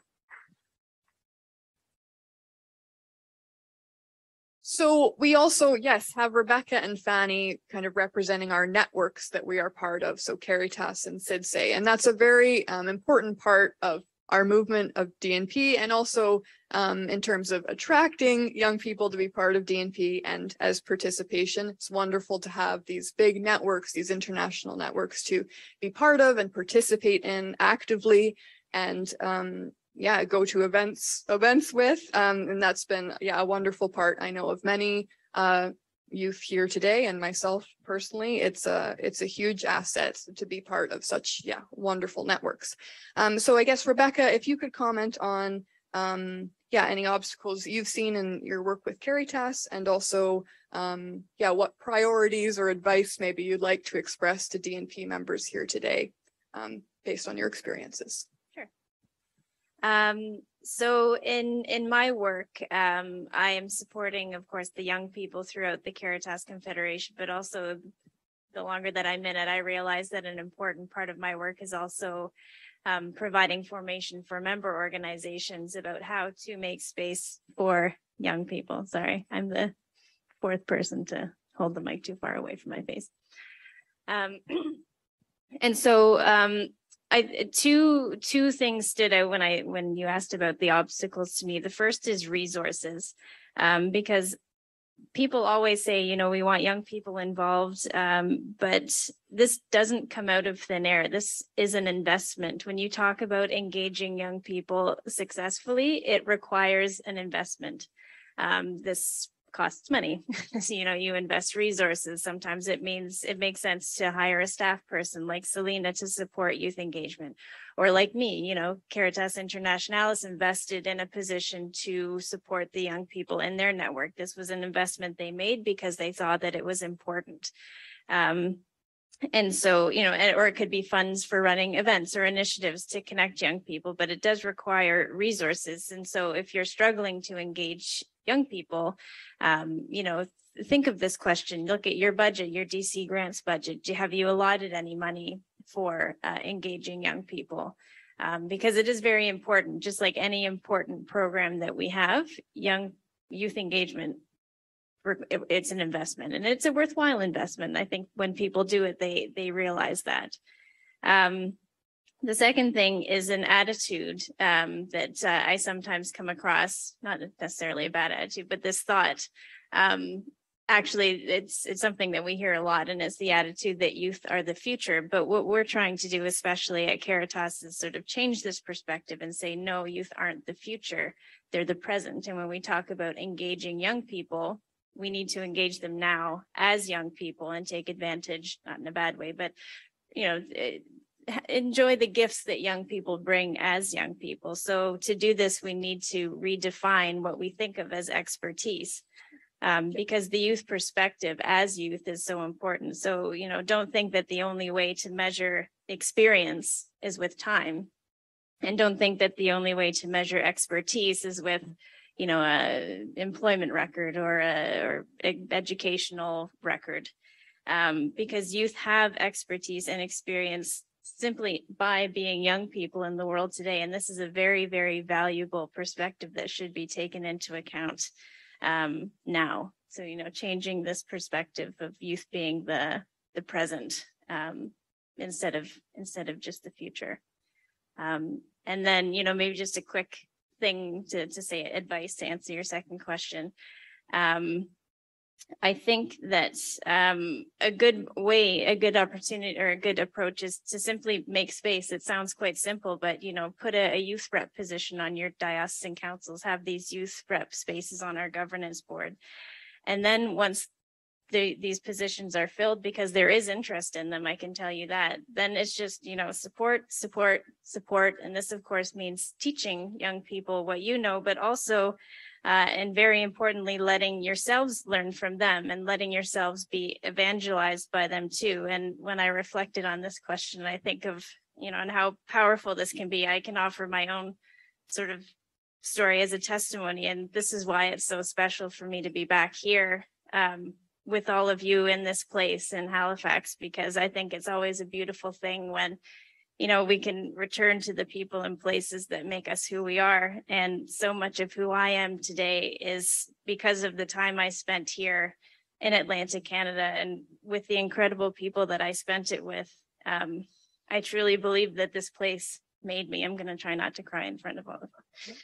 So we also, yes, have Rebecca and Fanny kind of representing our networks that we are part of. So Caritas and C I D S E. And that's a very um, important part of our movement of D N P, and also um, in terms of attracting young people to be part of D N P and as participation. It's wonderful to have these big networks, these international networks to be part of and participate in actively, and um, yeah, go to events events with. Um, and that's been, yeah, a wonderful part, I know, of many uh, youth here today, and myself personally. It's a it's a huge asset to be part of such, yeah, wonderful networks. Um, so I guess, Rebecca, if you could comment on um, yeah, any obstacles you've seen in your work with Caritas, and also um, yeah, what priorities or advice maybe you'd like to express to D N P members here today, um, based on your experiences. Um, so in, in my work, um, I am supporting, of course, the young people throughout the Caritas Confederation, but also the longer that I'm in it, I realize that an important part of my work is also um, providing formation for member organizations about how to make space for young people. Sorry, I'm the fourth person to hold the mic too far away from my face. Um, and so, um, I, two two things stood out when I when you asked about the obstacles to me. The first is resources, um, because people always say, you know, we want young people involved, um, but this doesn't come out of thin air. This is an investment. When you talk about engaging young people successfully, it requires an investment. Um, this costs money. So, you know, you invest resources. Sometimes it means it makes sense to hire a staff person like Selena to support youth engagement, or like me, you know, Caritas Internationalis invested in a position to support the young people in their network. This was an investment they made because they saw that it was important. Um, and so, you know, or it could be funds for running events or initiatives to connect young people, but it does require resources. And so if you're struggling to engage young people, um, you know, think of this question. Look at your budget, your D C grants budget. Do, have you allotted any money for uh, engaging young people? Um, because it is very important, just like any important program that we have, young youth engagement, it, it's an investment, and it's a worthwhile investment. I think when people do it, they they realize that. Um, The second thing is an attitude um, that uh, I sometimes come across, not necessarily a bad attitude, but this thought. Um, actually, it's it's something that we hear a lot, and it's the attitude that youth are the future. But what we're trying to do, especially at Caritas, is sort of change this perspective and say, no, youth aren't the future. They're the present. And when we talk about engaging young people, we need to engage them now as young people and take advantage, not in a bad way, but, you know, it, enjoy the gifts that young people bring as young people. So to do this, we need to redefine what we think of as expertise, um, because the youth perspective as youth is so important. So, you know, don't think that the only way to measure experience is with time. And don't think that the only way to measure expertise is with, you know, a employment record or a or educational record, um, because youth have expertise and experience simply by being young people in the world today. And this is a very, very valuable perspective that should be taken into account um, now. So, you know, changing this perspective of youth being the the present um, instead of instead of just the future. Um, and then, you know, maybe just a quick thing to, to say, advice to answer your second question. Um, I think that um, a good way, a good opportunity or a good approach is to simply make space. It sounds quite simple, but, you know, put a, a youth rep position on your diocesan councils, have these youth rep spaces on our governance board. And then once the, these positions are filled, because there is interest in them, I can tell you that, then it's just, you know, support, support, support. And this, of course, means teaching young people what you know, but also, uh, and very importantly, letting yourselves learn from them and letting yourselves be evangelized by them too. And when I reflected on this question, I think of, you know, and how powerful this can be. I can offer my own sort of story as a testimony. And this is why it's so special for me to be back here, um, with all of you in this place in Halifax, because I think it's always a beautiful thing when, you know, we can return to the people and places that make us who we are. And so much of who I am today is because of the time I spent here in Atlantic Canada and with the incredible people that I spent it with. Um, I truly believe that this place made me. I'm going to try not to cry in front of all of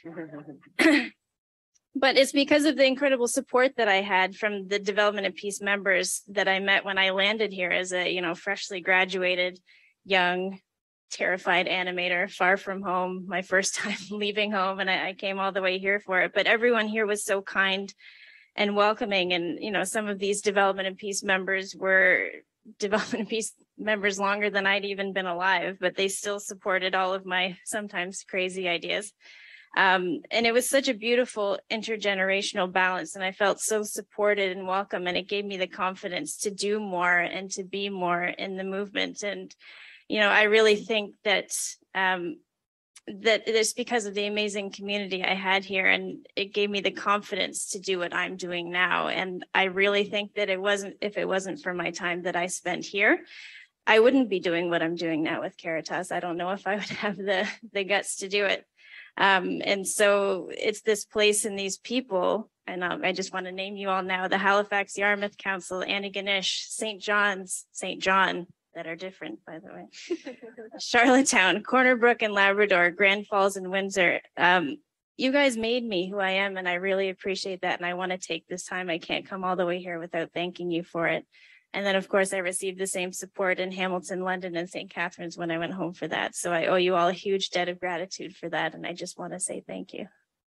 them. But it's because of the incredible support that I had from the Development and Peace members that I met when I landed here as a, you know, freshly graduated, young, terrified animator, far from home, my first time leaving home, and I, I came all the way here for it. But everyone here was so kind and welcoming. And, you know, some of these Development and Peace members were Development and Peace members longer than I'd even been alive, but they still supported all of my sometimes crazy ideas. Um, and it was such a beautiful intergenerational balance, and I felt so supported and welcome, and it gave me the confidence to do more and to be more in the movement. And, you know, I really think that um, that it's because of the amazing community I had here, and it gave me the confidence to do what I'm doing now. And I really think that it wasn't, if it wasn't for my time that I spent here, I wouldn't be doing what I'm doing now with Caritas. I don't know if I would have the, the guts to do it. Um, and so it's this place and these people, and um, I just want to name you all now: the Halifax Yarmouth Council, Antigonish, Saint John's, Saint John, that are different, by the way, Charlottetown, Corner Brook and Labrador, Grand Falls and Windsor. Um, you guys made me who I am, and I really appreciate that. And I want to take this time. I can't come all the way here without thanking you for it. And then, of course, I received the same support in Hamilton, London, and Saint Catharines when I went home for that. So I owe you all a huge debt of gratitude for that. And I just want to say thank you.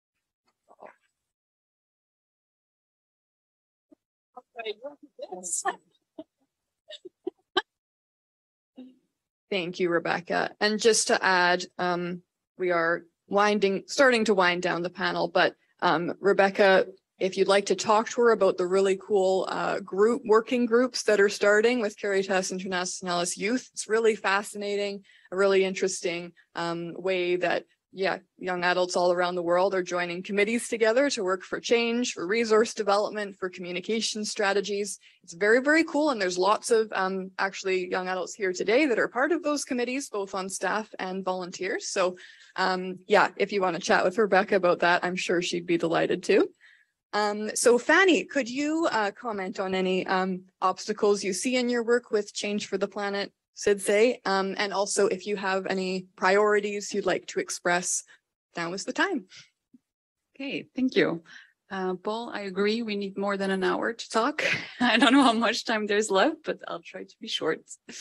Thank you, Rebecca. And just to add, um, we are winding, starting to wind down the panel, but um, Rebecca, if you'd like to talk to her about the really cool uh, group working groups that are starting with Caritas Internationalis Youth, it's really fascinating, a really interesting um, way that, yeah, young adults all around the world are joining committees together to work for change, for resource development, for communication strategies. It's very, very cool. And there's lots of um, actually young adults here today that are part of those committees, both on staff and volunteers. So um, yeah, if you want to chat with Rebecca about that, I'm sure she'd be delighted to. Um, so Fanny, could you uh, comment on any um, obstacles you see in your work with Change for the Planet, C I D S E? Um, and also if you have any priorities you'd like to express, now is the time. Okay, thank you. Uh, Paul, I agree. We need more than an hour to talk. I don't know how much time there's left, but I'll try to be short.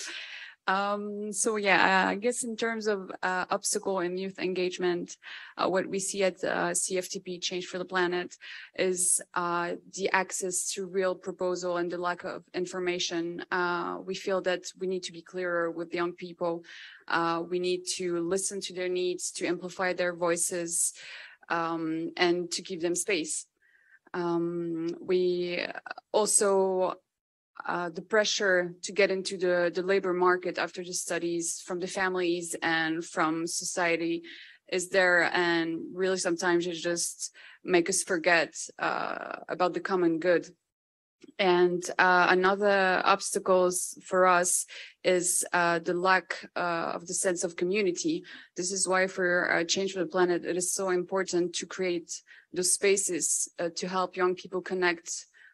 Um, so yeah, I guess in terms of uh, obstacle in youth engagement, uh, what we see at uh, C F T P Change for the Planet is uh, the access to real proposal and the lack of information. Uh, we feel that we need to be clearer with young people. Uh, we need to listen to their needs, to amplify their voices, um, and to give them space. Um, we also Uh, the pressure to get into the, the labor market after the studies from the families and from society is there, and really sometimes it just make us forget uh, about the common good. And uh, another obstacles for us is uh, the lack uh, of the sense of community. This is why for uh, Change for the Planet, it is so important to create those spaces uh, to help young people connect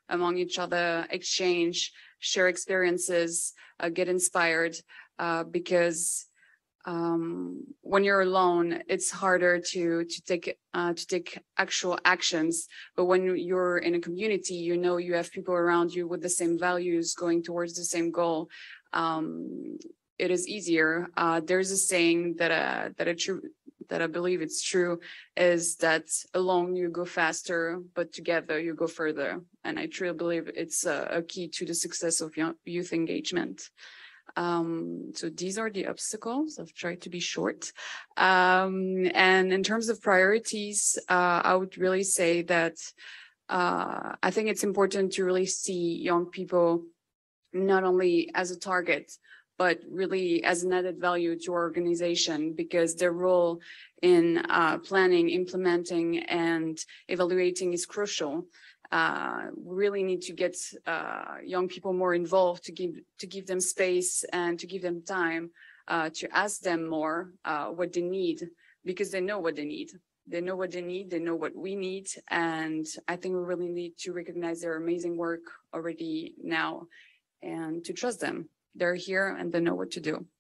among each other, exchange, share experiences, uh, get inspired, uh, because um, when you're alone, it's harder to to take uh, to take actual actions. But when you're in a community, you know you have people around you with the same values, going towards the same goal. Um, it is easier. Uh, there's a saying that uh, that a true that I believe it's true is that alone you go faster, but together you go further. And I truly believe it's a, a key to the success of young, youth engagement. Um, so these are the obstacles. I've tried to be short. Um, and in terms of priorities, uh, I would really say that uh, I think it's important to really see young people not only as a target, but really as an added value to our organization, because their role in uh, planning, implementing, and evaluating is crucial. Uh, we really need to get uh, young people more involved, to give to give them space and to give them time uh, to ask them more uh, what they need, because they know what they need. They know what they need, they know what we need, and I think we really need to recognize their amazing work already now and to trust them. They're here and they know what to do.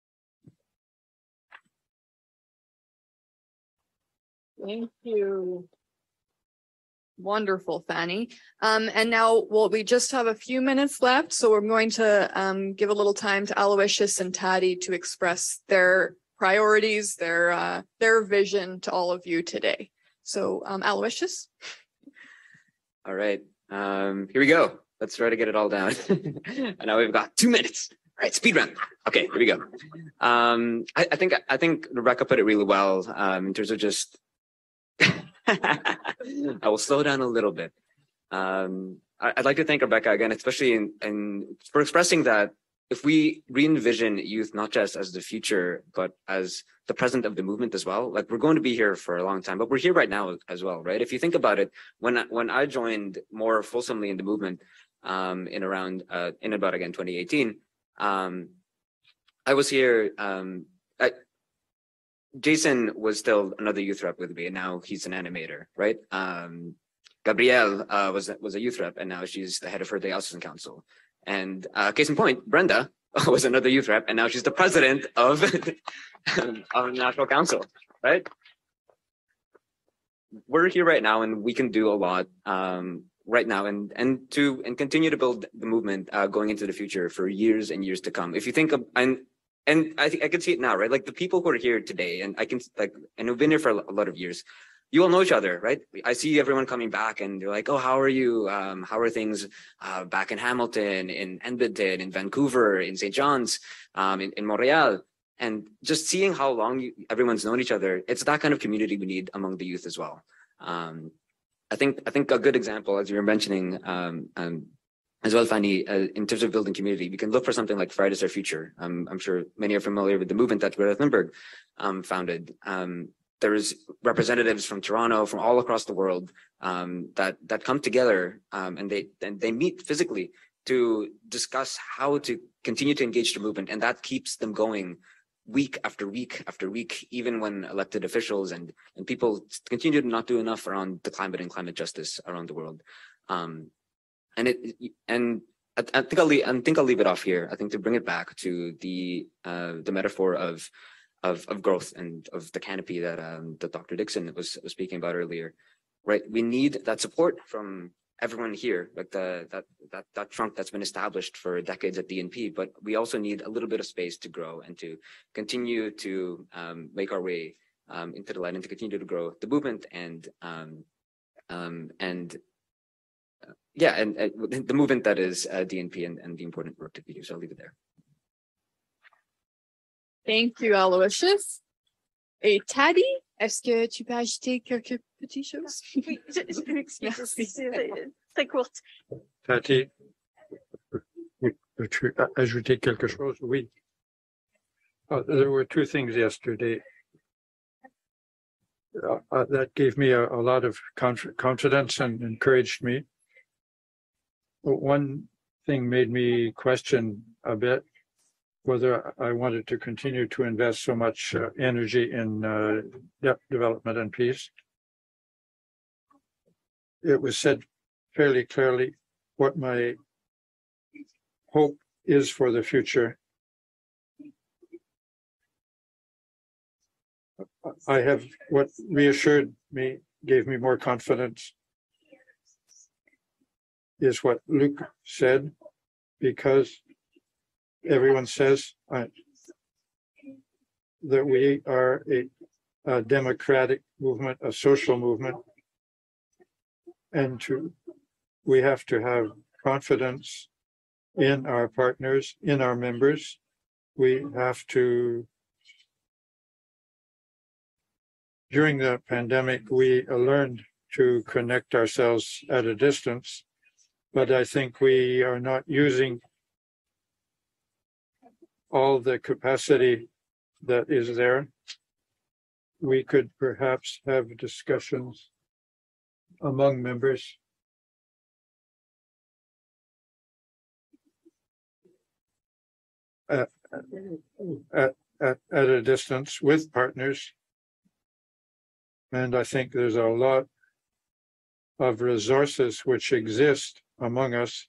Thank you. Wonderful, Fanny. Um, and now, well, we just have a few minutes left, so we're going to um, give a little time to Aloysius and Taddy to express their priorities, their uh, their vision to all of you today. So, um, Aloysius. All right, um, here we go. Let's try to get it all down. And now we've got two minutes. All right, speed run. Okay, here we go. Um, I, I think I think Rebecca put it really well um, in terms of just. I will slow down a little bit. Um, I, I'd like to thank Rebecca again, especially in, in for expressing that if we re-envision youth not just as the future, but as the present of the movement as well, like we're going to be here for a long time, but we're here right now as well, right? If you think about it, when I, when I joined more fulsomely in the movement um, in around uh, in about again twenty eighteen, um, I was here. Um, I, Jason was still another youth rep with me, and now he's an animator, right? Um, Gabrielle uh, was was a youth rep, and now she's the head of her diocesan council. And uh, case in point, Brenda was another youth rep, and now she's the president of, of the National Council, right? We're here right now, and we can do a lot um, right now, and and to and continue to build the movement uh, going into the future for years and years to come. If you think of and. And I think I can see it now, right? Like the people who are here today, and I can like, and who've been here for a lot of years, you all know each other, right? I see everyone coming back, and they're like, "Oh, how are you? Um, how are things uh, back in Hamilton, in Edmonton, in Vancouver, in Saint John's, um, in, in Montreal?" And just seeing how long you, everyone's known each other, it's that kind of community we need among the youth as well. Um, I think I think a good example, as you were mentioning, um, um, as well, Fanny, uh, in terms of building community, we can look for something like Fridays for Future. Um, I'm sure many are familiar with the movement that Greta Thunberg um, founded. Um, there's representatives from Toronto, from all across the world um, that that come together um, and they and they meet physically to discuss how to continue to engage the movement, and that keeps them going week after week after week, even when elected officials and and people continue to not do enough around the climate and climate justice around the world. Um, And it and I, I think I'll leave, I think I'll leave it off here. I think to bring it back to the uh, the metaphor of of of growth and of the canopy that um, that Doctor Dixon was was speaking about earlier. Right, we need that support from everyone here, like the that that that trunk that's been established for decades at D N P. But we also need a little bit of space to grow and to continue to um, make our way um, into the light and to continue to grow the movement and um, um, and. Yeah, and, and the movement that is uh, D N P and, and the important work that we do. So I'll leave it there. Thank you, Aloysius. Et Taddy, est-ce que tu peux ajouter quelques petites choses? Oui, je, je m'excuse, c'est très courte. Tati, peux-tu ajouter quelque chose? Oui. Uh, there were two things yesterday uh, uh, that gave me a, a lot of conf- confidence and encouraged me. One thing made me question a bit whether I wanted to continue to invest so much uh, energy in uh, de- development and peace. It was said fairly clearly what my hope is for the future. I have, what reassured me, gave me more confidence, is what Luke said, because everyone says uh, that we are a, a democratic movement, a social movement, and to we have to have confidence in our partners, in our members. We have to, during the pandemic, we learned to connect ourselves at a distance, but I think we are not using all the capacity that is there. We could perhaps have discussions among members at, at, at, at a distance with partners. And I think there's a lot of resources which exist among us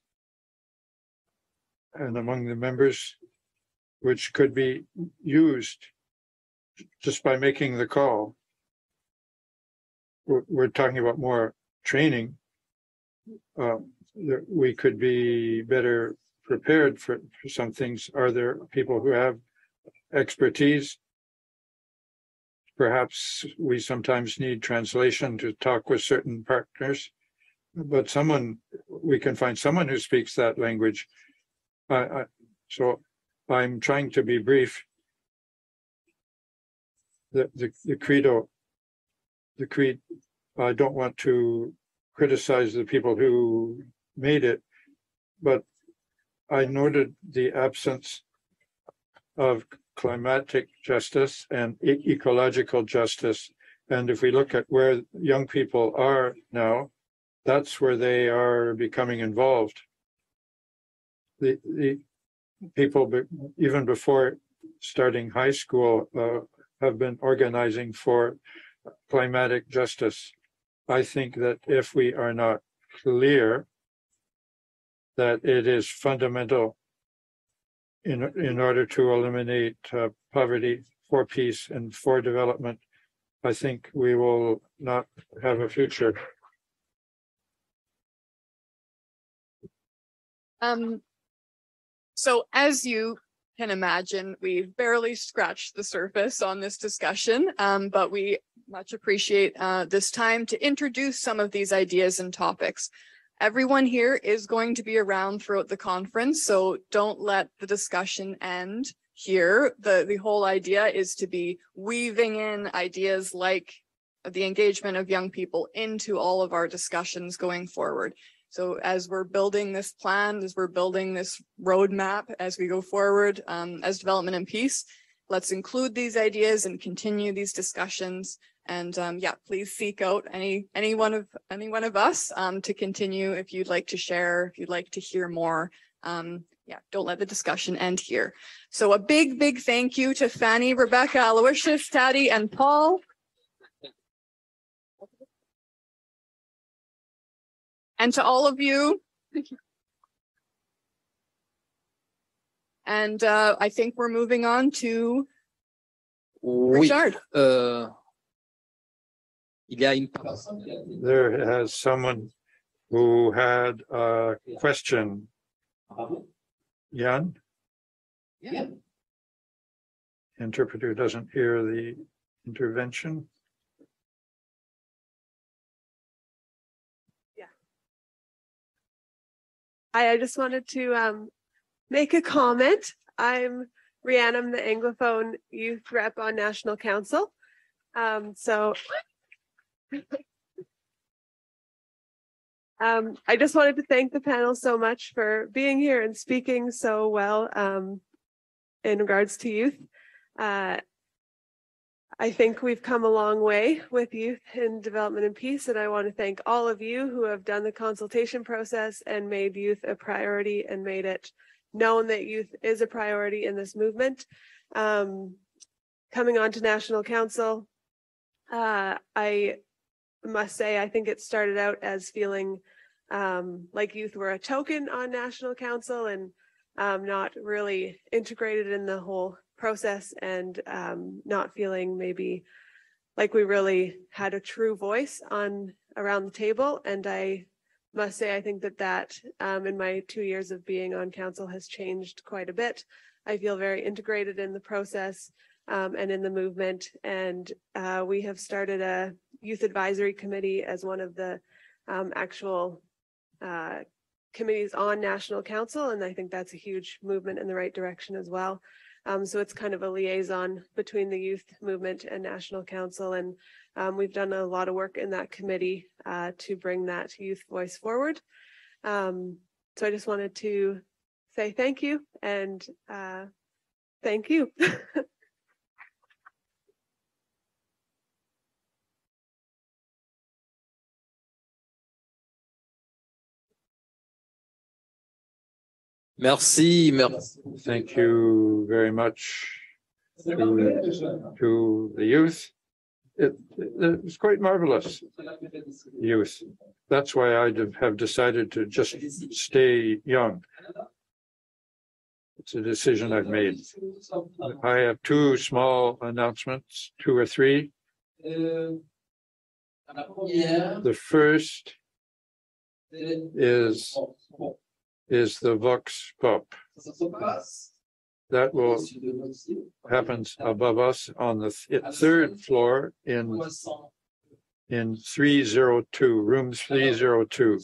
and among the members, which could be used just by making the call. We're, we're talking about more training. Um, we could be better prepared for, for some things. Are there people who have expertise? Perhaps we sometimes need translation to talk with certain partners, but someone, we can find someone who speaks that language. I, I, so I'm trying to be brief. The, the, the credo, the creed, I don't want to criticize the people who made it, but I noted the absence of climatic justice and e- ecological justice. And if we look at where young people are now, that's where they are becoming involved. The, the people, be, even before starting high school, uh, have been organizing for climatic justice. I think that if we are not clear that it is fundamental in, in order to eliminate uh, poverty, for peace and for development, I think we will not have a future. Um, so as you can imagine, we've barely scratched the surface on this discussion, um, but we much appreciate uh, this time to introduce some of these ideas and topics. Everyone here is going to be around throughout the conference, so don't let the discussion end here. The, the whole idea is to be weaving in ideas like the engagement of young people into all of our discussions going forward. So as we're building this plan, as we're building this roadmap, as we go forward um, as Development and Peace, let's include these ideas and continue these discussions. And um, yeah, please seek out any any one of any one of us um, to continue if you'd like to share, if you'd like to hear more. Um, yeah, don't let the discussion end here. So a big, big thank you to Fanny, Rebecca, Aloysius, Taddy, and Paul. And to all of you. And uh, I think we're moving on to Richard. Oui. Uh... There has someone who had a question. Jan? Yeah. Interpreter doesn't hear the intervention. Yeah. I, I just wanted to um, make a comment. I'm Rihanna, I'm the Anglophone Youth Rep on National Council. Um, so Um, I just wanted to thank the panel so much for being here and speaking so well um, in regards to youth. Uh, I think we've come a long way with youth in development and peace, and I want to thank all of you who have done the consultation process and made youth a priority and made it known that youth is a priority in this movement. Um, coming on to National Council, uh, I must say, I think it started out as feeling um, like youth were a token on National Council and um, not really integrated in the whole process, and um, not feeling maybe like we really had a true voice on around the table. And I must say, I think that that um, in my two years of being on council has changed quite a bit. I feel very integrated in the process um, and in the movement. And uh, we have started a youth advisory committee as one of the um, actual uh, committees on National Council. And I think that's a huge movement in the right direction as well. Um, so it's kind of a liaison between the youth movement and National Council. And um, we've done a lot of work in that committee uh, to bring that youth voice forward. Um, so I just wanted to say thank you and uh, thank you. Merci, merci. Thank you very much to, to the youth. It, it was quite marvelous, youth. That's why I have decided to just stay young. It's a decision I've made. I have two small announcements, two or three. The first is is the Vox Pop. That will happens above us on the th third floor in in three oh two, room three oh two.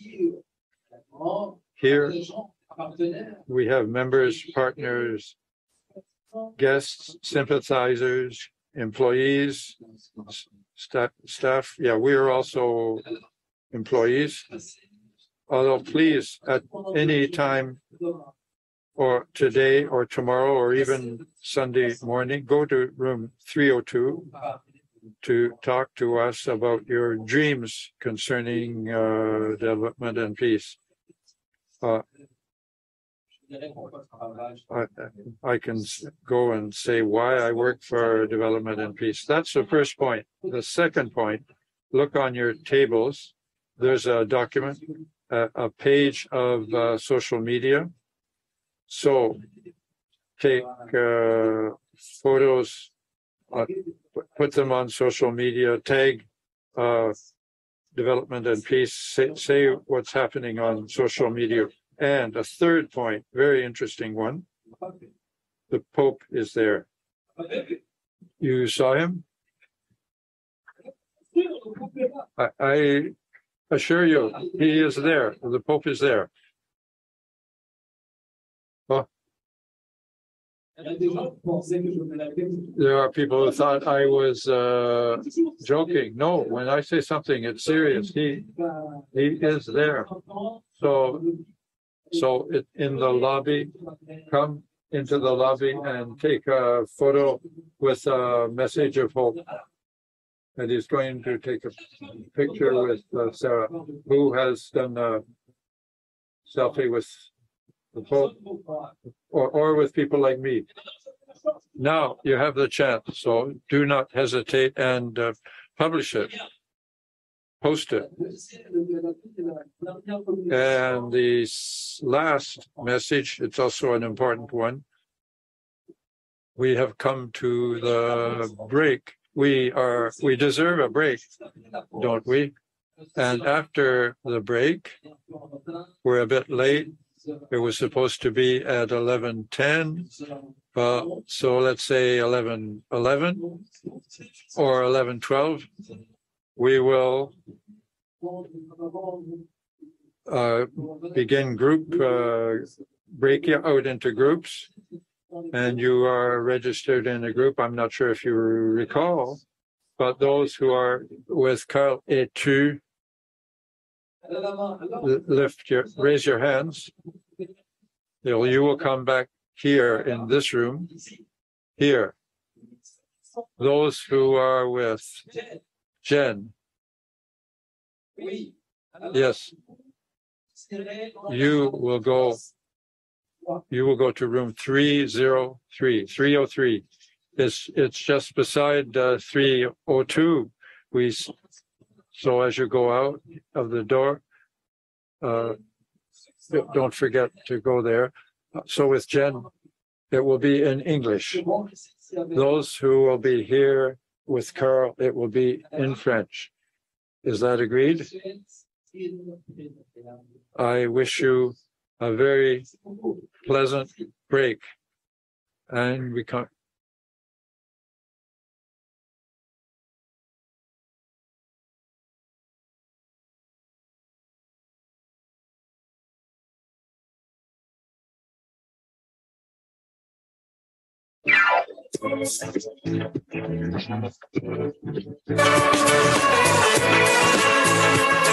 Here we have members, partners, guests, sympathizers, employees, staff, staff. Yeah, we are also employees. Although please, at any time, or today or tomorrow or even Sunday morning, go to room three oh two to talk to us about your dreams concerning uh, development and peace. Uh, I, I can go and say why I work for development and peace. That's the first point. The second point, look on your tables. There's a document, a, a page of uh, social media. So take uh, photos, uh, put them on social media, tag uh, development and peace, say, say what's happening on social media. And a third point, very interesting one, the Pope is there. You saw him? I, I assure you, he is there. The Pope is there. Oh. There are people who thought I was uh, joking. No, when I say something, it's serious. He he is there. So so it, in the lobby, come into the lobby and take a photo with a message of hope. And he's going to take a picture with uh, Sarah, who has done a selfie with the Pope, or, or with people like me. Now you have the chance, so do not hesitate and uh, publish it, post it. And the last message, it's also an important one. We have come to the break. We are, we deserve a break, don't we? And after the break, we're a bit late. It was supposed to be at eleven ten, uh, so let's say eleven eleven or eleven twelve. We will uh, begin group, uh, break you out into groups, and you are registered in a group. I'm not sure if you recall, but those who are with Carl et tu, lift your, raise your hands. You'll, you will come back here in this room, here. Those who are with Jen. Yes. You will go, you will go to room three oh three, three oh three. It's, it's just beside uh, three oh two. We, so as you go out of the door, uh, don't forget to go there. So with Jen, it will be in English. Those who will be here with Carl, it will be in French. Is that agreed? I wish you a very pleasant break. And we come. Thank you.